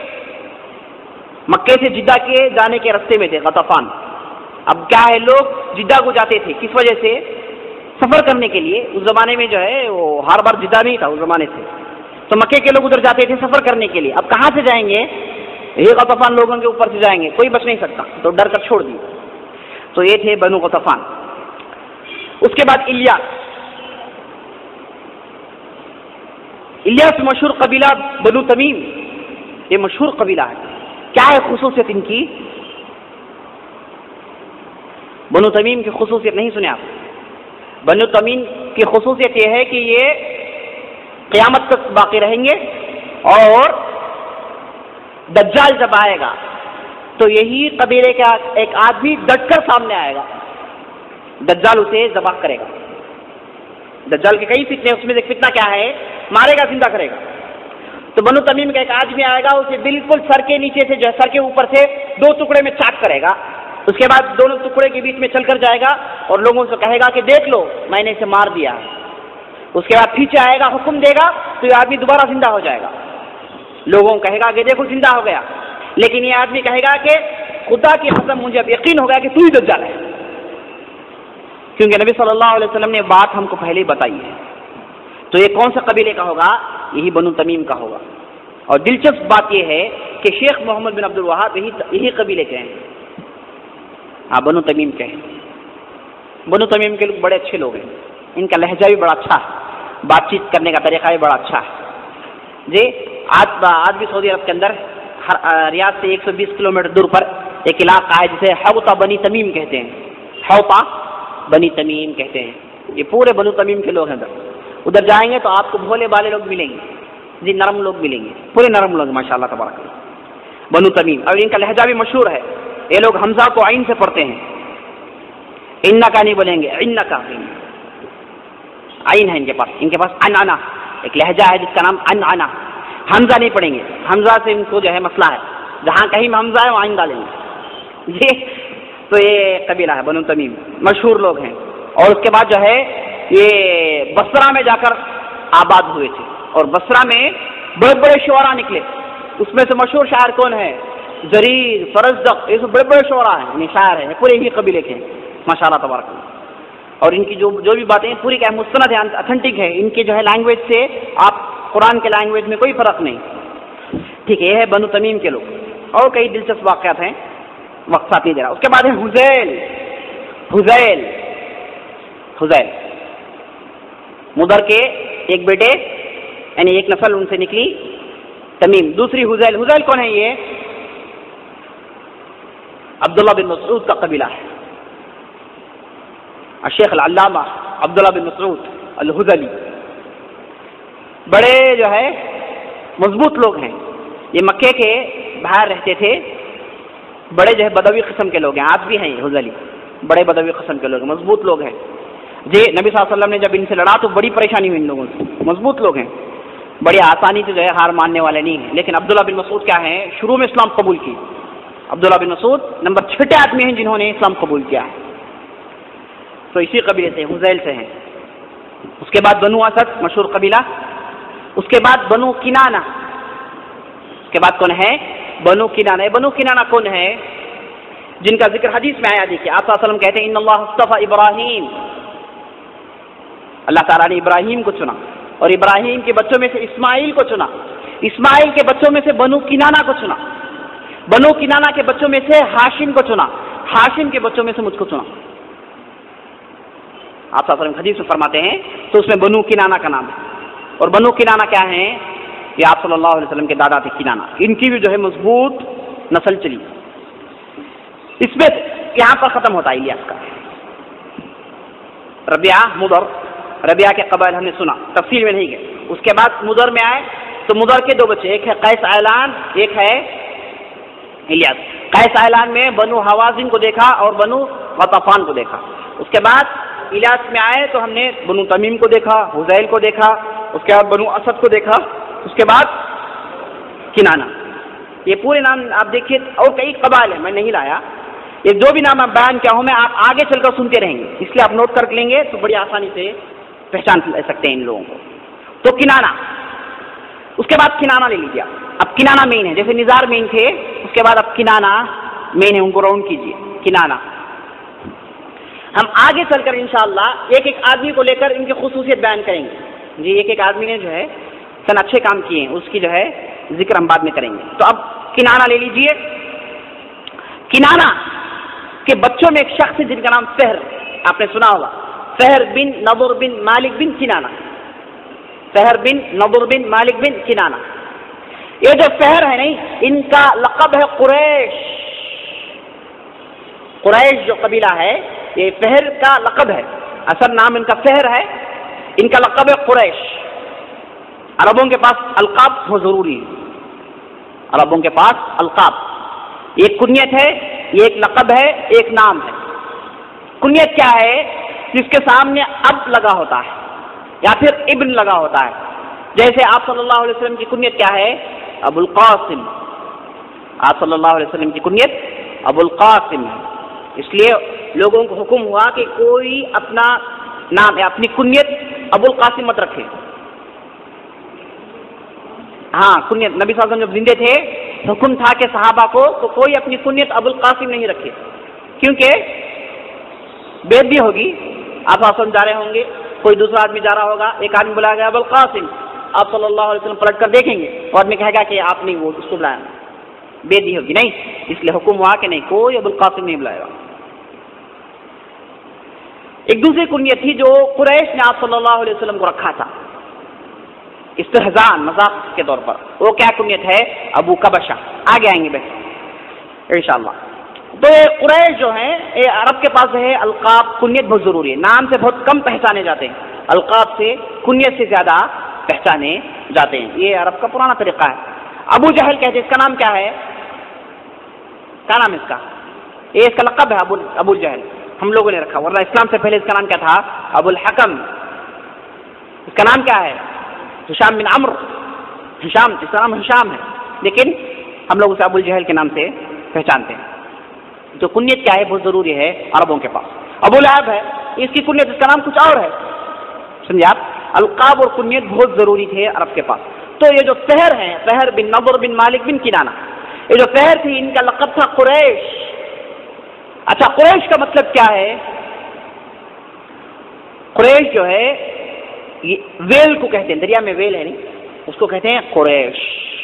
مکے سے جدہ کے جانے کے راستے میں تھے غطفان۔ اب کیا ہے، لوگ جدہ کو جاتے تھے، کس وجہ سے؟ سفر کرنے کے لیے۔ اس زمانے میں جو ہے وہ ہر بار جدہ نہیں تھا اس زمانے سے، تو مکے کے لوگ ادھر جاتے تھے سفر کرنے کے لیے۔ اب کہاں سے جائیں گے؟ یہ غطفان لوگوں کے اوپر سے جائیں گے، کوئی بچ نہیں سکتا، تو ڈر کر چھوڑ دی۔ تو یہ تھے بنو غطفان۔ اس کے بعد الیاس۔ الیاس مشہور قبیلہ بنو تمیم، یہ مشہور قبیلہ ہے۔ کیا ہے خصوصیت ان کی؟ بنو تمیم کی خصوصیت نہیں سنے آپ؟ بنو تمیم کی خصوصیت یہ ہے کہ یہ قیامت تک باقی رہیں گے، اور دجال جب آئے گا تو یہی قبیلے کا ایک آدمی ڈٹ کر سامنے آئے گا، دجال اسے ذبح کرے گا۔ دجال کے کئی فتنے، اس میں سے ایک فتنہ کیا ہے؟ مارے گا، زندہ کرے گا۔ تو بنو تمیم کا ایک آدمی آئے گا، اسے بالکل سر کے نیچے سے جو ہے سر کے اوپر سے دو ٹکڑے میں چاک کرے گا، اس کے بعد دونوں ٹکڑے کے بیچ میں چل کر جائے گا اور لوگوں سے کہے گا کہ دیکھ لو میں نے اسے مار دیا۔ اس کے بعد پیچھے آئے گا، حکم دے گا تو یہ آدمی دوبارہ زندہ ہو جائے گا، لوگوں کو کہے گا کہ دیکھو زندہ ہو گیا، لیکن یہ آدمی کہے گا کہ خدا کی قسم مجھے اب یقین ہو گیا کہ تو ہی دجال ہے، کیونکہ نبی صلی اللہ علیہ وسلم نے بات ہم کو پہلے ہی بتائی ہے۔ تو یہ کون سے قبیلے کا ہوگا؟ یہی بنو تمیم کا ہوگا۔ اور دلچسپ بات یہ ہے کہ شیخ محمد بن عبد الوہاب یہی یہی قبیلے کے ہیں، ہاں بنو تمیم کے ہیں۔ بنو تمیم کے لوگ بڑے اچھے لوگ ہیں، ان کا لہجہ بھی بڑا اچھا ہے، بات چیت کرنے کا طریقہ بھی بڑا اچھا ہے جی. آج آج بھی سعودی عرب کے اندر ریاض سے ایک سو بیس کلو میٹر دور پر ایک علاقہ ہے جسے حوطہ بنی تمیم کہتے ہیں. حوطہ بنی تمیم کہتے ہیں. یہ پورے بنو تمیم کے لوگ ہیں. ادھر ادھر جائیں گے تو آپ کو بھولے بالے لوگ ملیں گے جی, نرم لوگ ملیں گے, پورے نرم لوگ ماشاء اللہ تبارک اللہ. بنو تمیم, اور ان کا لہجہ بھی مشہور ہے. یہ لوگ حمزہ کو عین سے پڑھتے ہیں, ان کا نہیں بولیں گے, ان کا عین ہے ان کے پاس. ان کے پاس ان انا ایک لہجہ ہے جس کا نام ان انا. حمزہ نہیں پڑھیں گے, حمزہ سے ان کو جو ہے مسئلہ ہے, جہاں کہیں میں حمزہ ہے وہاں عین ڈالیں گے جی. تو یہ قبیلہ ہے بنو تمیم, مشہور لوگ ہیں. اور اس کے بعد جو ہے یہ بصرہ میں جا کر آباد ہوئے تھے, اور بصرہ میں بڑے بڑے شعراء نکلے. اس میں سے مشہور شاعر کون ہے؟ جریر, فرزدق, یہ سب بڑے بڑے شعراء ہیں, یعنی شاعر ہیں, پورے ہی قبیلے کے ہیں ماشاء اللہ تبارک اللہ. اور ان کی جو جو بھی باتیں پوری کیا مستند ہے, اتھینٹک ہے. ان کے جو ہے لینگویج سے آپ قرآن کے لینگویج میں کوئی فرق نہیں. ٹھیک ہے, یہ ہے بنو تمیم کے لوگ. اور کئی دلچسپ واقعات ہیں, وقت ساتھ نہیں دے رہا. اس کے بعد ہے حذیل. حذیل حذیل مدر کے ایک بیٹے, یعنی ایک نسل ان سے نکلی تمیم. دوسری حذیل. حذیل کون ہے؟ یہ عبداللہ بن مسعود کا قبیلہ ہے. الشیخ العلامہ عبداللہ بن مسعود الحذلی, بڑے جو ہے مضبوط لوگ ہیں. یہ مکے کے باہر رہتے تھے, بڑے جو ہے بدوی قسم کے لوگ ہیں. آج بھی ہیں یہ حذلی, بڑے بدوی قسم کے لوگ ہیں, مضبوط لوگ ہیں جی. نبی صلی اللہ علیہ وسلم نے جب ان سے لڑا تو بڑی پریشانی ہوئی ان لوگوں سے. مضبوط لوگ ہیں, بڑی آسانی سے جو ہے ہار ماننے والے نہیں ہیں. لیکن عبداللہ بن مسعود کیا ہیں, شروع میں اسلام قبول کی. عبداللہ بن مسعود نمبر چھٹے آدمی ہیں جنہوں نے اسلام قبول کیا ہے. تو اسی قبیلے سے, حذیل سے ہیں. اس کے بعد بنو اسد, مشہور قبیلہ. اس کے بعد بنو کنانہ. اس کے بعد کون ہے؟ بنو کنانہ. بنو کنانہ کون ہے؟ جن کا ذکر حدیث میں آیا. دیکھیے آپ صلی اللہ علیہ وسلم کہتے ہیں ان اللہ اصطفى ابراہیم, اللہ تعالیٰ نے ابراہیم کو چنا, اور ابراہیم کے بچوں میں سے اسماعیل کو چنا, اسماعیل کے بچوں میں سے بنو کنانہ کو چنا, بنو کنانہ کے بچوں میں سے ہاشم کو چنا, ہاشم کے بچوں میں سے مجھ کو چنا. آپ صلی اللہ علیہ وسلم حدیث میں فرماتے ہیں تو اس میں بنو کنانہ کا نام ہے. اور بنو کنانہ کیا ہیں؟ یہ آپ صلی اللہ علیہ وسلم کے دادا تھے کنانہ. ان کی بھی جو ہے مضبوط نسل چلی. اس میں یہاں پر ختم ہوتا ہے الیاس کا. ربیعہ, مدر, ربیعہ کے قبائل ہم نے سنا, تفصیل میں نہیں گئے. اس کے بعد مدر میں آئے تو مدر کے دو بچے, ایک ہے قیس اعلان, ایک ہے الیاس. قیس اعلان میں بنو حوازن کو دیکھا اور بنو غطفان کو دیکھا. اس کے بعد الیاس میں آئے تو ہم نے بنو تمیم کو دیکھا, حذیل کو دیکھا, اس کے بعد بنو اسد کو دیکھا, اس کے بعد کنانہ. یہ پورے نام آپ دیکھیے, اور کئی قبائل ہیں, میں نہیں لایا. یہ جو بھی نام آپ بیان کیا ہوں میں, آپ آگے چل کر سنتے رہیں گے, اس لیے آپ نوٹ کر لیں گے تو بڑی آسانی سے پہچان لے سکتے ہیں ان لوگوں کو. تو کنانہ, اس کے بعد کنانہ لے لیجیے. اب کنانہ مین ہے, جیسے نزار مین تھے, اس کے بعد اب کنانہ مین ہے, ان کو راؤنڈ کیجیے. کنانہ ہم آگے چل کر انشاءاللہ ایک ایک آدمی کو لے کر ان کی خصوصیت بیان کریں گے جی. ایک ایک آدمی نے جو ہے تن اچھے کام کیے ہیں, اس کی جو ہے ذکر ہم بعد میں کریں گے. تو اب کنانہ لے لیجیے. کنانہ کے بچوں میں ایک شخص ہے جن کا نام فہر, آپ نے سنا ہوگا, فہر بن نضر بن مالک بن کنانہ. فہر بن نضر بن مالک بن کنانہ. یہ جو فہر ہے نہیں, ان کا لقب ہے قریش. قریش جو قبیلہ ہے یہ فہر کا لقب ہے, اصل نام ان کا فہر ہے, ان کا لقب ہے قریش. عربوں کے پاس القاب بہت ضروری ہے. عربوں کے پاس القاب, ایک کنیت ہے, یہ ایک لقب ہے, ایک نام ہے. کنیت کیا ہے؟ جس کے سامنے اب لگا ہوتا ہے یا پھر ابن لگا ہوتا ہے. جیسے آپ صلی اللہ علیہ وسلم کی کنیت کیا ہے؟ ابو القاسم. آپ صلی اللہ علیہ وسلم کی کنیت ابو القاسم ہے. اس لیے لوگوں کو حکم ہوا کہ کوئی اپنا نام یا اپنی کنیت ابو القاسم مت رکھے. ہاں کنیت, نبی صلی اللہ علیہ وسلم جب زندے تھے حکم تھا کہ صحابہ کو تو کوئی اپنی کنیت ابو القاسم نہیں رکھے, کیونکہ بیعت بھی ہوگی. آپ صلی اللہ علیہ وسلم جا رہے ہوں گے, کوئی دوسرا آدمی جا رہا ہوگا, ایک آدمی بلایا گیا ابو القاسم, آپ صلی اللہ علیہ وسلم پلٹ کر دیکھیں گے, اور آدمی کہے گا کہ آپ نہیں, وہ اس کو بلایا, بیعت بھی ہوگی نہیں. اس لیے حکم ہوا کہ نہیں, کوئی ابو القاسم نہیں بلائے گا. ایک دوسری کنیت تھی جو قریش نے آپ صلی اللہ علیہ وسلم کو رکھا تھا, استہزان مذاق کے طور پر. وہ کیا کنیت ہے؟ ابو کبشہ. آگے آئیں گے بھائی انشاءاللہ. تو یہ قریش جو ہیں یہ عرب کے پاس ہے القاب کنیت بہت ضروری ہے. نام سے بہت کم پہچانے جاتے ہیں, القاب سے کنیت سے زیادہ پہچانے جاتے ہیں. یہ عرب کا پرانا طریقہ ہے. ابو جہل کہتے ہیں, اس کا نام کیا ہے؟ کیا نام ہے اس کا؟ یہ اس کا لقب ہے ابو ابو جہل, ہم لوگوں نے رکھا, ورنہ اسلام سے پہلے اس کا نام کیا تھا؟ ابو الحکم. اس کا نام کیا ہے؟ ہشام بن عمرو. ہشام, اس کا نام ہشام ہے, لیکن ہم لوگ اسے ابو الجہل کے نام سے پہچانتے ہیں. جو کنیت کیا ہے بہت ضروری ہے عربوں کے پاس. ابو لہب ہے, اس کی کنیت, اس کا نام کچھ اور ہے. سمجھے آپ, القاب اور کنیت بہت ضروری تھے عرب کے پاس. تو یہ جو فہر ہیں, فہر بن نضر بن مالک بن کنانہ, یہ جو فہر تھی ان کا لقب تھا قریش. اچھا قریش کا مطلب کیا ہے؟ قریش جو ہے یہ ویل کو کہتے ہیں, دریا میں ویل ہے نہیں, اس کو کہتے ہیں قریش.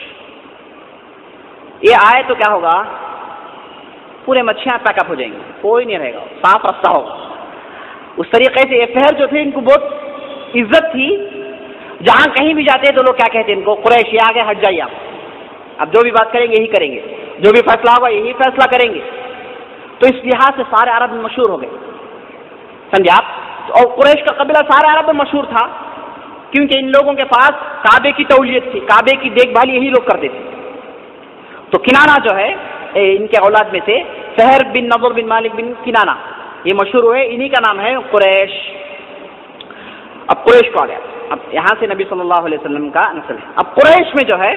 یہ آئے تو کیا ہوگا؟ پورے مچھلیاں پیک اپ ہو جائیں گے, کوئی نہیں رہے گا, صاف رستہ ہوگا. اس طریقے سے یہ فہر جو تھے ان کو بہت عزت تھی. جہاں کہیں بھی جاتے تو لوگ کیا کہتے ہیں ان کو؟ قریش. یہ آگے ہٹ جائیے آپ, اب جو بھی بات کریں گے یہی کریں گے, جو بھی فیصلہ ہوگا یہی فیصلہ کریں گے. تو اس لحاظ سے سارے عرب میں مشہور ہو گئے, سمجھے آپ. اور قریش کا قبیلہ سارے عرب میں مشہور تھا, کیونکہ ان لوگوں کے پاس کعبے کی تولیت تھی, کعبے کی دیکھ بھال یہی لوگ کرتے تھے. تو کنانہ جو ہے ان کے اولاد میں سے فہر بن نضر بن مالک بن کنانہ یہ مشہور ہوئے, انہی کا نام ہے قریش. اب قریش کو آ گیا, اب یہاں سے نبی صلی اللہ علیہ وسلم کا نسل ہے. اب قریش میں جو ہے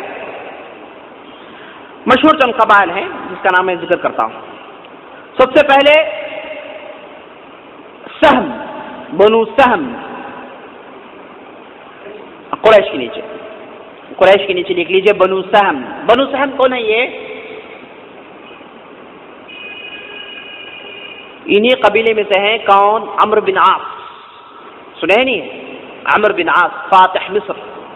مشہور چند قبائل ہیں جس کا نام میں ذکر کرتا ہوں. سب سے پہلے سہم, بنو سہم, قریش کے نیچے, قریش کے نیچے لکھ لیجئے بنو سہم. بنو سہم کون ہے؟ یہ انہی قبیلے میں سے ہیں. کون؟ عمرو بن عاص. سنے نہیں ہے؟ عمرو بن عاص فاتح مصر,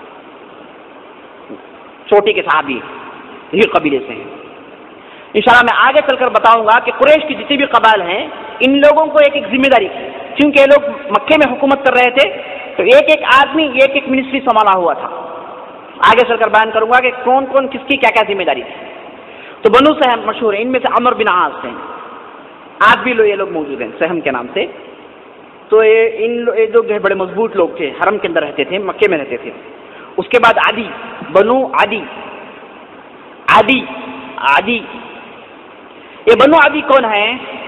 چوٹی کے صحابی, یہی قبیلے سے ہیں. انشاءاللہ میں آگے چل کر بتاؤں گا کہ قریش کی جتنی بھی قبائل ہیں ان لوگوں کو ایک ایک ذمہ داری تھی, کیونکہ یہ لوگ مکے میں حکومت کر رہے تھے, تو ایک ایک آدمی ایک ایک منسٹری سنبھالا ہوا تھا. آگے چل کر بیان کروں گا کہ کون کون کس کی کیا کیا ذمہ داری تھی. تو بنو سہم مشہور ہیں, ان میں سے عمرو بن عاص ہیں. آج بھی لوگ یہ لوگ موجود ہیں سہم کے نام سے. تو یہ ان لوگ جو ہے بڑے مضبوط لوگ تھے, حرم کے اندر رہتے تھے, مکے میں رہتے تھے. اس کے بعد عدی, بنو عدی. عدی عدی یہ بنو عدی کون ہے؟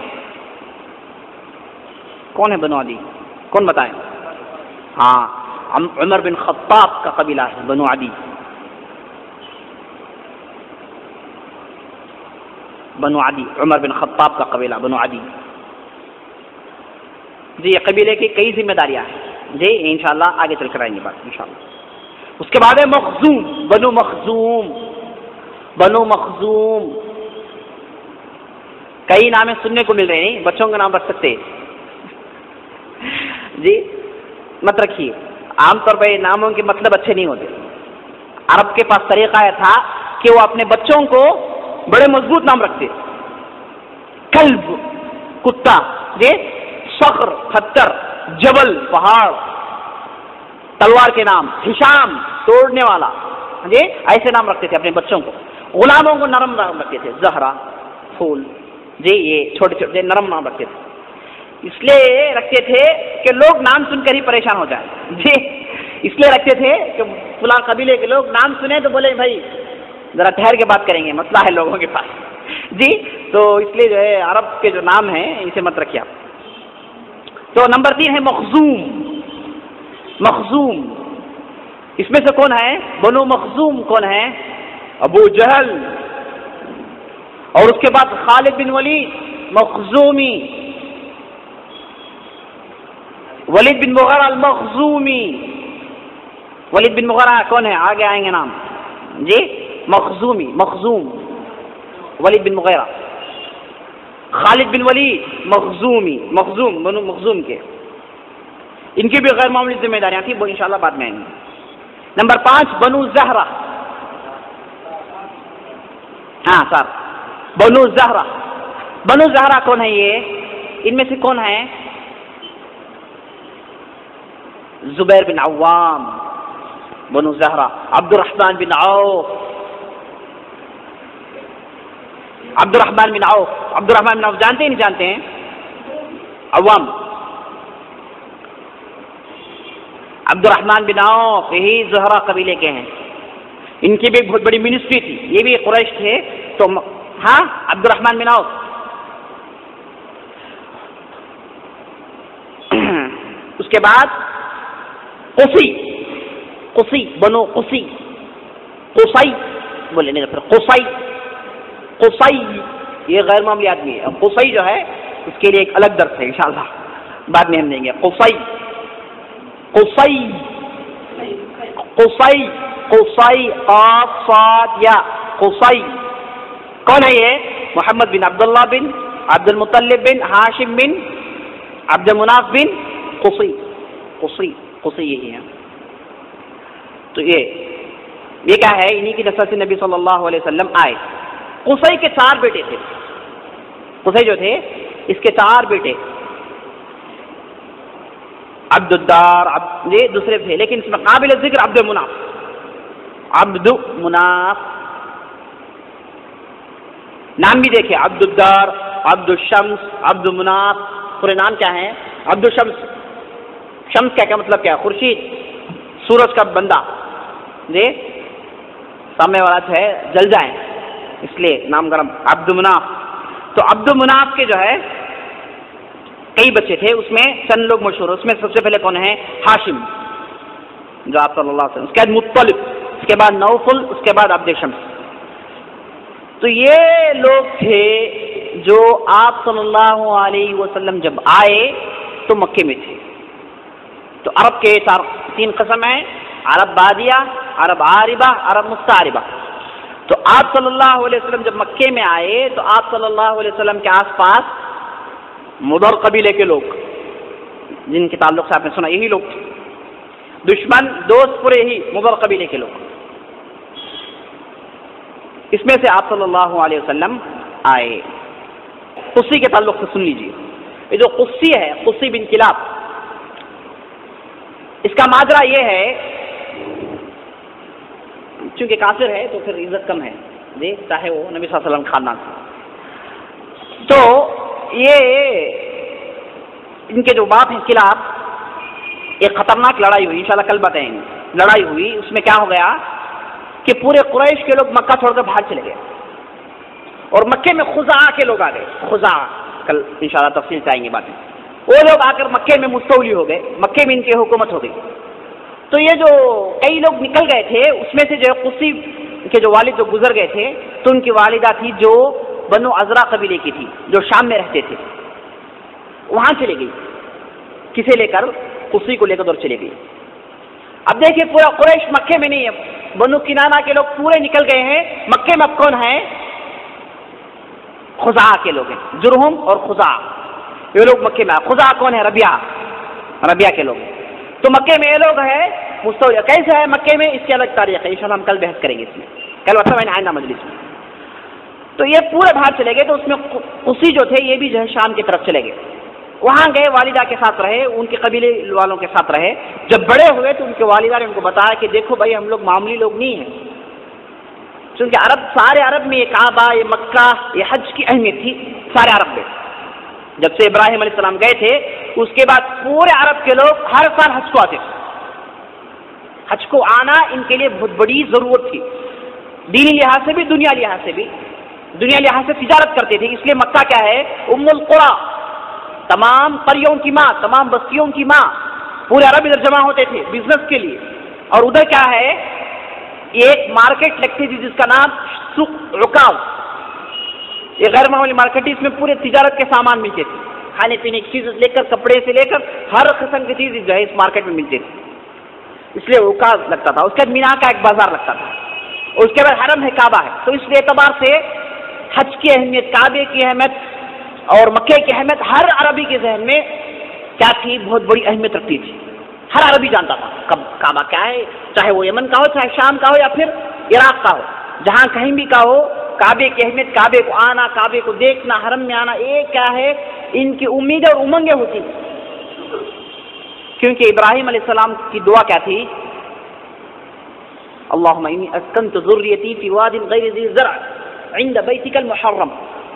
کون ہے بنو عدی؟ کون بتائیں؟ ہاں, عمر بن خطاب کا قبیلہ ہے بنو عدی. بنو عدی, عمر بن خطاب کا قبیلہ بنو عدی. جی یہ قبیلے کی کئی ذمہ داریاں ہیں جی, انشاءاللہ آگے چل کر آئیں گے بات انشاءاللہ. اس کے بعد ہے مخزوم, بنو مخزوم. بنو مخزوم کئی نام سننے کو مل رہے ہیں, بچوں کا نام رکھ سکتے جی, مت رکھیے. عام طور پر ناموں کے مطلب اچھے نہیں ہوتے. عرب کے پاس طریقہ یہ تھا کہ وہ اپنے بچوں کو بڑے مضبوط نام رکھتے. کلب کتا جی, صخر پتھر, جبل پہاڑ, تلوار کے نام, ہشام توڑنے والا جی, ایسے نام رکھتے تھے اپنے بچوں کو. غلاموں کو نرم نام رکھتے تھے, زہرا پھول جی, یہ چھوٹے چھوٹے نرم نام رکھتے تھے. اس لیے رکھتے تھے کہ لوگ نام سن کر ہی پریشان ہو جائیں جی, اس لیے رکھتے تھے کہ فلاں قبیلے کے لوگ نام سنیں تو بولے بھائی ذرا ٹھہر کے بات کریں گے, مسئلہ ہے لوگوں کے پاس جی. تو اس لیے جو ہے عرب کے جو نام ہیں اسے مت رکھیے آپ. تو نمبر تین ہے مخزوم. مخزوم اس میں سے کون ہے؟ بنو مخزوم کون ہے؟ ابو جہل, اور اس کے بعد خالد بن ولید مخزومی, ولید بن مغیرہ المخزومی. ولید بن مغیرہ کون ہے؟ آگے آئیں گے نام جی, مخزومی, مخزوم, ولید بن مغیرہ. خالد بن ولید مخزومی, مخزوم بنو مخزوم کے. ان کی بھی غیر معمولی ذمہ داریاں تھیں, وہ انشاءاللہ بعد میں آئیں گے. نمبر پانچ بنو زہرہ. ہاں سر, بنو زہرہ. بنو زہرہ کون ہے یہ؟ ان میں سے کون ہے؟ زبیر بن عوام. بنو زہرا. عبد الرحمن بن عوف, عبد الرحمن بن عوف عبد الرحمن بن عوف جانتے ہیں نہیں جانتے ہیں؟ عوام. عبد الرحمن بن عوف یہی زہرا قبیلے کے ہیں. ان کی بھی ایک بہت بڑی منسٹری تھی, یہ بھی قریش تھے. تو ہاں عبد الرحمن بن عوف. اس کے بعد قصی, قصی بنو قصی, قصی بولے نہیں پھر قصی, قصی یہ غیر معمولی آدمی ہے. قصی جو ہے اس کے لیے ایک الگ درس ہے انشاءاللہ, بعد میں ہم دیں گے. قصی, قصی, قصی, قصی قاف صاد یا قصی. کون ہے یہ؟ محمد بن عبداللہ بن عبد المطلب بن ہاشم بن عبد مناف بن قصی. قصی قصی یہی ہے. تو یہ یہ کیا ہے؟ انہی کی نسل سے نبی صلی اللہ علیہ وسلم آئے. قصی کے چار بیٹے تھے. قصی جو تھے اس کے چار بیٹے, عبد الدار, یہ دوسرے تھے, لیکن اس میں قابل ذکر عبد مناف. عبد مناف نام بھی دیکھیں, عبد الدار, عبد الشمس, عبد مناف. پورے نام کیا ہیں؟ عبد الشمس. شمس کیا کیا مطلب کیا؟ خورشید, سورج کا بندہ. جی سامنے والا جو ہے جل جائیں اس لیے نام گرم. عبد مناف. تو عبد مناف کے جو ہے کئی بچے تھے, اس میں چند لوگ مشہور. اس میں سب سے پہلے کون ہے؟ ہاشم جو آپ صلی اللہ علیہ وسلم, اس کے بعد مطلب, اس کے بعد نوفل, اس کے بعد عبد شمس. تو یہ لوگ تھے جو آپ صلی اللہ علیہ وسلم جب آئے تو مکے میں تھے. تو عرب کے چار تین قسم ہیں, عرب بادیہ, عرب عاربہ, عرب مستعربہ. تو آپ صلی اللہ علیہ وسلم جب مکے میں آئے تو آپ صلی اللہ علیہ وسلم کے آس پاس مضر قبیلے کے لوگ جن کے تعلق سے آپ نے سنا یہی لوگ تھے. دشمن دوست پورے ہی مضر قبیلے کے لوگ. اس میں سے آپ صلی اللہ علیہ وسلم آئے. قصی کے تعلق سے سن لیجیے. یہ جو قصی ہے, قصی بن کلاب, اس کا ماجرا یہ ہے چونکہ کافر ہے تو پھر عزت کم ہے جی, چاہے وہ نبی صلی اللہ علیہ وسلم خاندان سے. تو یہ ان کے جو باپ ہیں کلاب, ایک خطرناک لڑائی ہوئی, انشاءاللہ کل بتائیں گے. لڑائی ہوئی, اس میں کیا ہو گیا کہ پورے قریش کے لوگ مکہ چھوڑ کر باہر چلے گئے اور مکے میں خزاعہ کے لوگ آ گئے. خزاعہ کل انشاءاللہ تفصیل سے آئیں گے باتیں. وہ لوگ آ کر مکے میں مستولی ہو گئے, مکے میں ان کی حکومت ہو گئی. تو یہ جو کئی لوگ نکل گئے تھے اس میں سے جو قصی کے جو والد جو گزر گئے تھے تو ان کی والدہ تھی جو بنو عزرا قبیلے کی تھی, جو شام میں رہتے تھے. وہاں چلے گئی, کسے لے کر؟ قصی کو لے کر اور چلے گئی. اب دیکھیے پورا قریش مکے میں نہیں ہے, بنو کنانا کے لوگ پورے نکل گئے ہیں. مکے میں اب کون ہیں؟ خزاعہ کے لوگ ہیں, جرہم اور خزاعہ, یہ لوگ مکے میں. خزاعہ کون ہے؟ ربیعہ, ربیعہ کے لوگ. تو مکے میں یہ لوگ ہیں مستولی. کیسے ہے مکے میں؟ اس کی الگ تاریخ ہے, انشاءاللہ ہم کل بحث کریں گے اس میں, کل مطلب میں نے آئندہ مجلس میں. تو یہ پورے باہر چلے گئے. تو اس میں قصی جو تھے یہ بھی جو ہے شام کی طرف چلے گئے. وہاں گئے, والدہ کے ساتھ رہے, ان کے قبیلے والوں کے ساتھ رہے. جب بڑے ہوئے تو ان کے والدہ نے ان کو بتایا کہ دیکھو بھائی ہم لوگ معمولی لوگ نہیں ہیں, چونکہ عرب سارے عرب میں یہ کعبہ, یہ مکہ, یہ حج کی اہمیت تھی سارے عرب میں. جب سے ابراہیم علیہ السلام گئے تھے اس کے بعد پورے عرب کے لوگ ہر سال حج کو آتے. حج کو آنا ان کے لیے بہت بڑی ضرورت تھی, دینی لحاظ سے بھی, دنیا لحاظ سے بھی. دنیا لحاظ سے تجارت کرتے تھے, اس لیے مکہ کیا ہے؟ ام القری, تمام قریوں کی ماں, تمام بستیوں کی ماں. پورے عرب ادھر جمع ہوتے تھے بزنس کے لیے. اور ادھر کیا ہے؟ ایک مارکیٹ لگتی تھی جس کا نام سوق عکاظ. یہ غیر معمولی مارکیٹ, اس میں پورے تجارت کے سامان ملتے تھے, کھانے پینے کی چیز لے کر, کپڑے سے لے کر ہر قسم کی چیز جو ہے اس مارکیٹ میں ملتی تھی, اس لیے عکاظ لگتا تھا. اس کے بعد مینا کا ایک بازار لگتا تھا, اور اس کے بعد حرم ہے, کعبہ ہے. تو اس اعتبار سے حج کی اہمیت, کعبے کی اہمیت اور مکے کی اہمیت ہر عربی کے ذہن میں کیا تھی؟ بہت بڑی اہمیت رکھتی تھی. ہر عربی جانتا تھا کب کعبہ کیا ہے, چاہے وہ یمن کا ہو, چاہے شام کا ہو, یا پھر عراق کا ہو, جہاں کہیں بھی کا ہو. کعبے کی اہمیت, کعبے کو آنا, کعبے کو دیکھنا, حرم میں آنا, یہ کیا ہے ان کی امیدیں اور امنگیں ہوتی. کیونکہ ابراہیم علیہ السلام کی دعا کیا تھی اللهم انی اسکنت ذریتی فی واد غیر ذی زرع عند بیتک المحرم.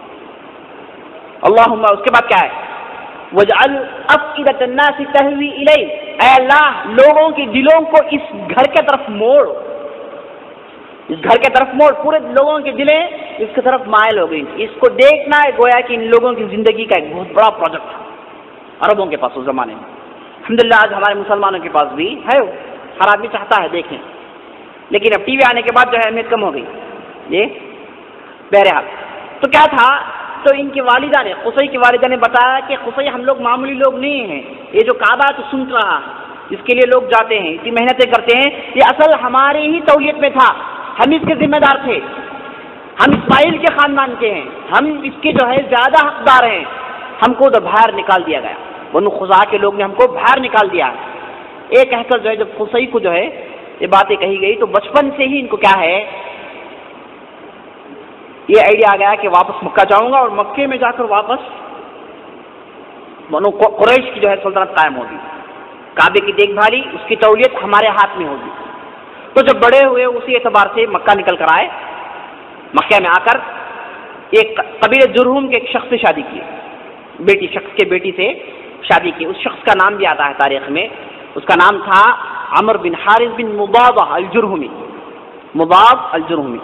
اللہم اس کے بعد کیا ہے؟ وَاجْعَلْ أَفْئِدَةَ النَّاسِ تَهْوِي إِلَيْهِ، اے اللہ لوگوں کی دلوں کو اس گھر کے طرف موڑ، اس گھر کے طرف موڑ. پورے لوگوں کی دلیں اس کی طرف مائل ہو گئی. اس کو دیکھنا ہے گویا کہ ان لوگوں کی زندگی کا ایک بہت بڑا پروجیکٹ تھا عربوں کے پاس اس زمانے میں. الحمدللہ آج ہمارے مسلمانوں کے پاس بھی ہے، ہر آدمی چاہتا ہے دیکھیں، لیکن اب ٹی وی آنے کے بعد جو ہے اہمیت کم ہو گئی. یہ بہرحال تو کیا تھا، تو ان کی والدہ نے، قصی کی والدہ نے بتایا کہ قصی ہم لوگ معمولی لوگ نہیں ہیں، یہ جو کعبہ تو سن رہا ہے اس کے لیے لوگ جاتے ہیں، اتنی محنتیں کرتے ہیں، یہ اصل ہماری ہی تولیت میں تھا، ہم اس کے ذمہ دار تھے، ہم اسماعیل کے خاندان کے ہیں، ہم اس کے جو ہے زیادہ حقدار ہیں. ہم کو تو باہر نکال دیا گیا، بنو خزاع کے لوگ نے ہم کو باہر نکال دیا. ایک کہہ کر جو ہے جب قصی کو جو ہے یہ باتیں کہی گئی تو بچپن سے ہی ان کو کیا ہے یہ آئیڈیا آ گیا کہ واپس مکہ جاؤں گا اور مکے میں جا کر واپس بنو قریش کی جو ہے سلطنت قائم ہوگی، کعبے کی دیکھ بھالی اس کی تولیت ہمارے ہاتھ میں ہوگی. تو جب بڑے ہوئے اسی اعتبار سے مکہ نکل کر آئے. مکہ میں آ کر ایک قبیلہ جرہم کے ایک شخص سے شادی کی، بیٹی شخص کے بیٹی سے شادی کی. اس شخص کا نام بھی آتا ہے تاریخ میں، اس کا نام تھا عمر بن حارث بن مضابہ الجرہمی، مضاب الجرہمی.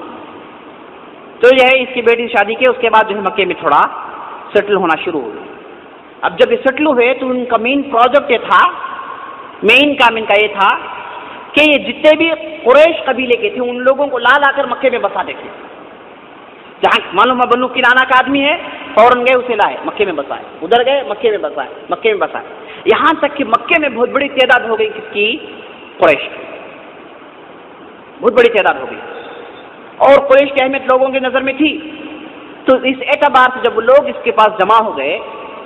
تو جو ہے اس کی بیٹی سے شادی کی. اس کے بعد جو ہے مکے میں تھوڑا سیٹل ہونا شروع ہو گئی. اب جب یہ سیٹل ہوئے تو ان کا مین پروجیکٹ یہ تھا، مین کام ان کا یہ تھا کہ یہ جتنے بھی قریش قبیلے کے تھے ان لوگوں کو لا لا کر مکے میں بسا دیتے. جہاں معلوم ہے بنو کنانہ کا آدمی ہے، فوراً گئے اسے لائے مکے میں بسائے، ادھر گئے مکے میں بسائے، مکے میں بسائے، یہاں تک کہ مکے میں بہت بڑی تعداد ہو گئی کس کی؟ قریش کی بہت بڑی تعداد ہو گئی. اور قریش کی اہمیت لوگوں کی نظر میں تھی. تو اس اعتبار سے جب لوگ اس کے پاس جمع ہو گئے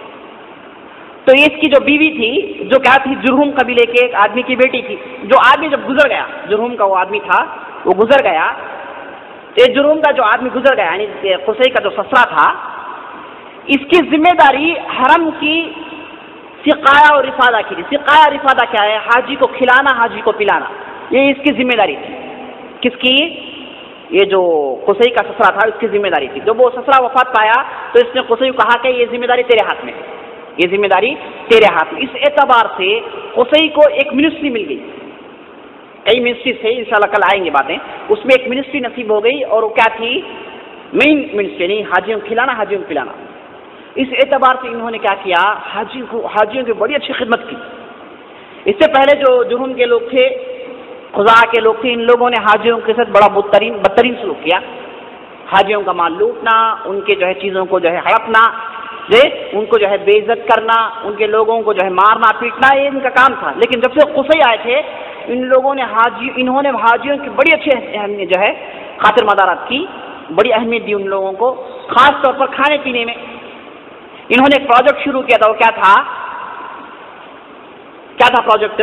تو اس کی جو بیوی تھی جو کیا تھی، جرہم قبیلے کے ایک آدمی کی بیٹی تھی. جو آدمی جب گزر گیا، جرہم کا وہ آدمی تھا وہ گزر گیا، یہ جرہم کا جو آدمی گزر گیا یعنی قصی کا جو سسرا تھا، اس کی ذمہ داری حرم کی سقایا اور رفادہ کی تھی. سقایا رفادہ کیا ہے؟ حاجی کو کھلانا، حاجی کو پلانا، یہ اس کی ذمہ داری تھی. کس کی؟ یہ جو قصی کا سسرا تھا اس کی ذمہ داری تھی. جب وہ سسرا وفات پایا تو اس نے قصی کو کہا کہ یہ ذمہ داری تیرے ہاتھ میں، یہ ذمہ داری تیرے ہاتھ میں. اس اعتبار سے قصی کو ایک منسٹری مل گئی. کئی منسٹری سے انشاءاللہ کل آئیں گے باتیں. اس میں ایک منسٹری نصیب ہو گئی اور وہ کیا تھی؟ مین منسٹری، نہیں حاجیوں کو کھلانا، حاجیوں کو پلانا. اس اعتبار سے انہوں نے کیا کیا؟ حاجی کو حاجیوں کی بڑی اچھی خدمت کی. اس سے پہلے جو جرہم کے لوگ تھے، خزاع کے لوگ تھے، ان لوگوں نے حاجیوں کے ساتھ بڑا بدترین بدترین سلوک کیا. حاجیوں کا مال لوٹنا، ان کے جو ہے چیزوں کو جو ہے ہڑپنا، ان کو جو ہے بے عزت کرنا، ان کے لوگوں کو جو ہے مارنا پیٹنا، یہ ان کا کام تھا. لیکن جب سے قصی آئے تھے ان لوگوں نے حاجی انہوں نے حاجیوں کی بڑی اچھی اہمیت جو ہے خاطر مدارات کی، بڑی اہمیت دی ان لوگوں کو، خاص طور پر کھانے پینے میں. انہوں نے ایک پروجیکٹ شروع کیا تھا. وہ کیا تھا؟ کیا تھا پروجیکٹ؟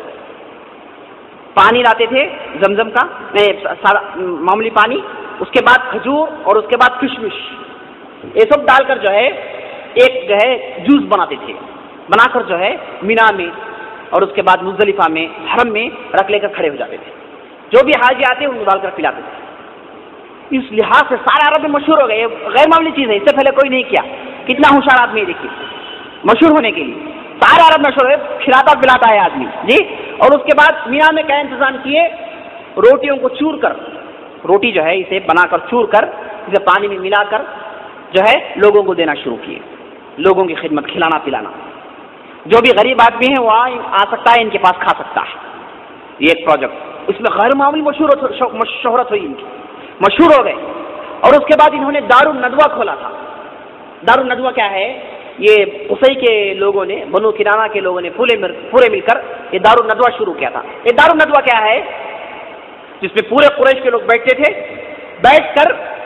پانی لاتے تھے زمزم کا معمولی پانی، اس کے بعد کھجور اور اس کے بعد کشمش، یہ سب ڈال کر جو ہے ایک جو ہے جوس بناتے تھے. بنا کر جو ہے مینا میں اور اس کے بعد مزدلفہ میں حرم میں رکھ لے کر کھڑے ہو جاتے تھے. جو بھی حاجی آتے ان کو ڈال کر پلاتے تھے. اس لحاظ سے سارے عرب میں مشہور ہو گئے. غیر معمولی چیز ہے، اس سے پہلے کوئی نہیں کیا. کتنا ہوشیار آدمی ہے دیکھیے مشہور ہونے کے لیے. سارے عرب مشہور ہے، کھلاتا پلاتا ہے آدمی جی. اور اس کے بعد مینا میں کیا انتظام کیے؟ روٹیوں کو چور کر، روٹی جو ہے اسے بنا کر چور کر اسے پانی میں ملا کر جو ہے لوگوں کو دینا شروع کیے. لوگوں کی خدمت، کھلانا پلانا. جو بھی غریب آدمی ہے وہ آ سکتا ہے، ان کے پاس کھا سکتا ہے. یہ ایک پروجیکٹ، اس میں غیر معمولی مشہور شہرت ہوئی، ان کی مشہور ہو گئے. اور اس کے بعد انہوں نے دار الندوہ کھولا تھا. دار الندوہ کیا ہے؟ یہ قصی کے لوگوں نے، بنو کنانہ کے لوگوں نے پورے پورے مل کر یہ دار الندوہ شروع کیا تھا. یہ دار الندوہ کیا ہے؟ جس میں پورے قریش کے لوگ بیٹھتے تھے. بیٹھ کر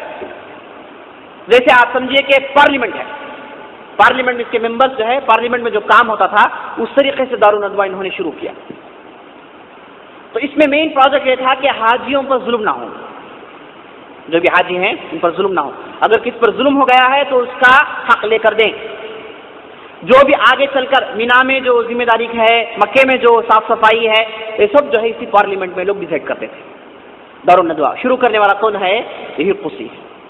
جیسے آپ سمجھیے کہ پارلیمنٹ ہے، پارلیمنٹ میں اس کے ممبرز جو ہے پارلیمنٹ میں جو کام ہوتا تھا اس طریقے سے دار الندوہ انہوں نے شروع کیا. تو اس میں مین پروجیکٹ یہ تھا کہ حاجیوں پر ظلم نہ ہو، جو بھی حاجی ہیں ان پر ظلم نہ ہو. اگر کس پر ظلم ہو گیا ہے تو اس کا حق لے کر دیں. جو بھی آگے چل کر مینا میں جو ذمہ داری ہے، مکے میں جو صاف صفائی ہے، یہ سب جو ہے اسی پارلیمنٹ میں لوگ ڈیسائڈ کرتے تھے. دار الندوہ شروع کرنے والا کون ہے؟ یہی قصی۔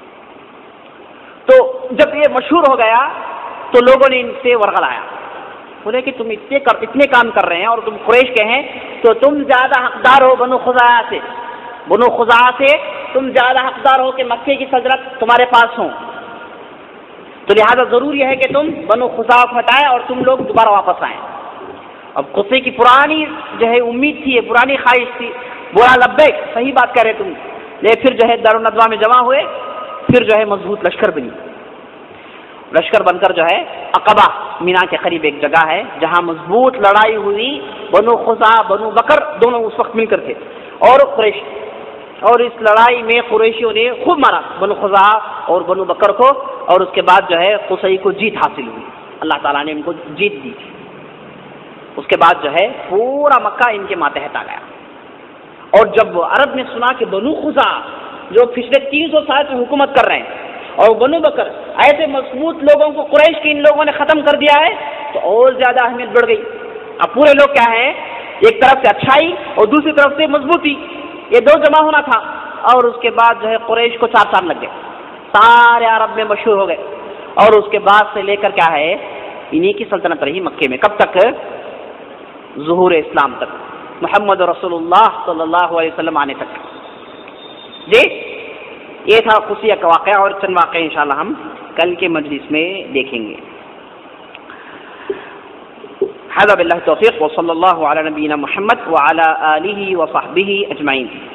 تو جب یہ مشہور ہو گیا تو لوگوں نے ان سے ورغلایا، بولے کہ تم اتنے اتنے کام کر رہے ہیں اور تم قریش کے ہیں تو تم زیادہ حقدار ہو بنو خزاعہ سے، بنو خزاعہ سے تم زیادہ حقدار ہو کہ مکے کی سلطنت تمہارے پاس ہوں، تو لہذا ضروری ہے کہ تم بنو خزاعہ کو ہٹائیں اور تم لوگ دوبارہ واپس آئیں۔ اب قصے کی پرانی جو ہے امید تھی، پرانی خواہش تھی، بولا لبیک، صحیح بات کہہ رہے تم، لے پھر جو ہے دار الندوہ میں جمع ہوئے، پھر جو ہے مضبوط لشکر بنی، لشکر بن کر جو ہے عقبہ مینا کے قریب ایک جگہ ہے جہاں مضبوط لڑائی ہوئی، بنو خزاعہ بنو بکر دونوں اس وقت مل کر تھے اور قریش، اور اس لڑائی میں قریشیوں نے خوب مارا بنو خزاعہ اور بنو بکر کو، اور اس کے بعد جو ہے قصی کو جیت حاصل ہوئی، اللہ تعالیٰ نے ان کو جیت دی تھی۔ اس کے بعد جو ہے پورا مکہ ان کے ماتحت آ گیا، اور جب عرب نے سنا کہ بنو خزاعہ جو پچھلے تین سو سال سے حکومت کر رہے ہیں اور بنو بکر ایسے مضبوط لوگوں کو قریش کے ان لوگوں نے ختم کر دیا ہے، تو اور زیادہ اہمیت بڑھ گئی۔ اب پورے لوگ کیا ہیں، ایک طرف سے اچھائی اور دوسری طرف سے مضبوطی، یہ دو جمع ہونا تھا، اور اس کے بعد جو ہے قریش کو چار سال لگ گئے، سارے عرب میں مشہور ہو گئے، اور اس کے بعد سے لے کر کیا ہے انہی کی سلطنت رہی مکے میں، کب تک؟ ظہور اسلام تک، محمد رسول اللہ صلی اللہ علیہ وسلم آنے تک۔ جی یہ تھا قصیہ کا واقعہ، اور چند واقعے انشاءاللہ ہم کل کے مجلس میں دیکھیں گے۔ هذا بالله التوفيق وصلى الله على نبينا محمد وعلى آله وصحبه أجمعين.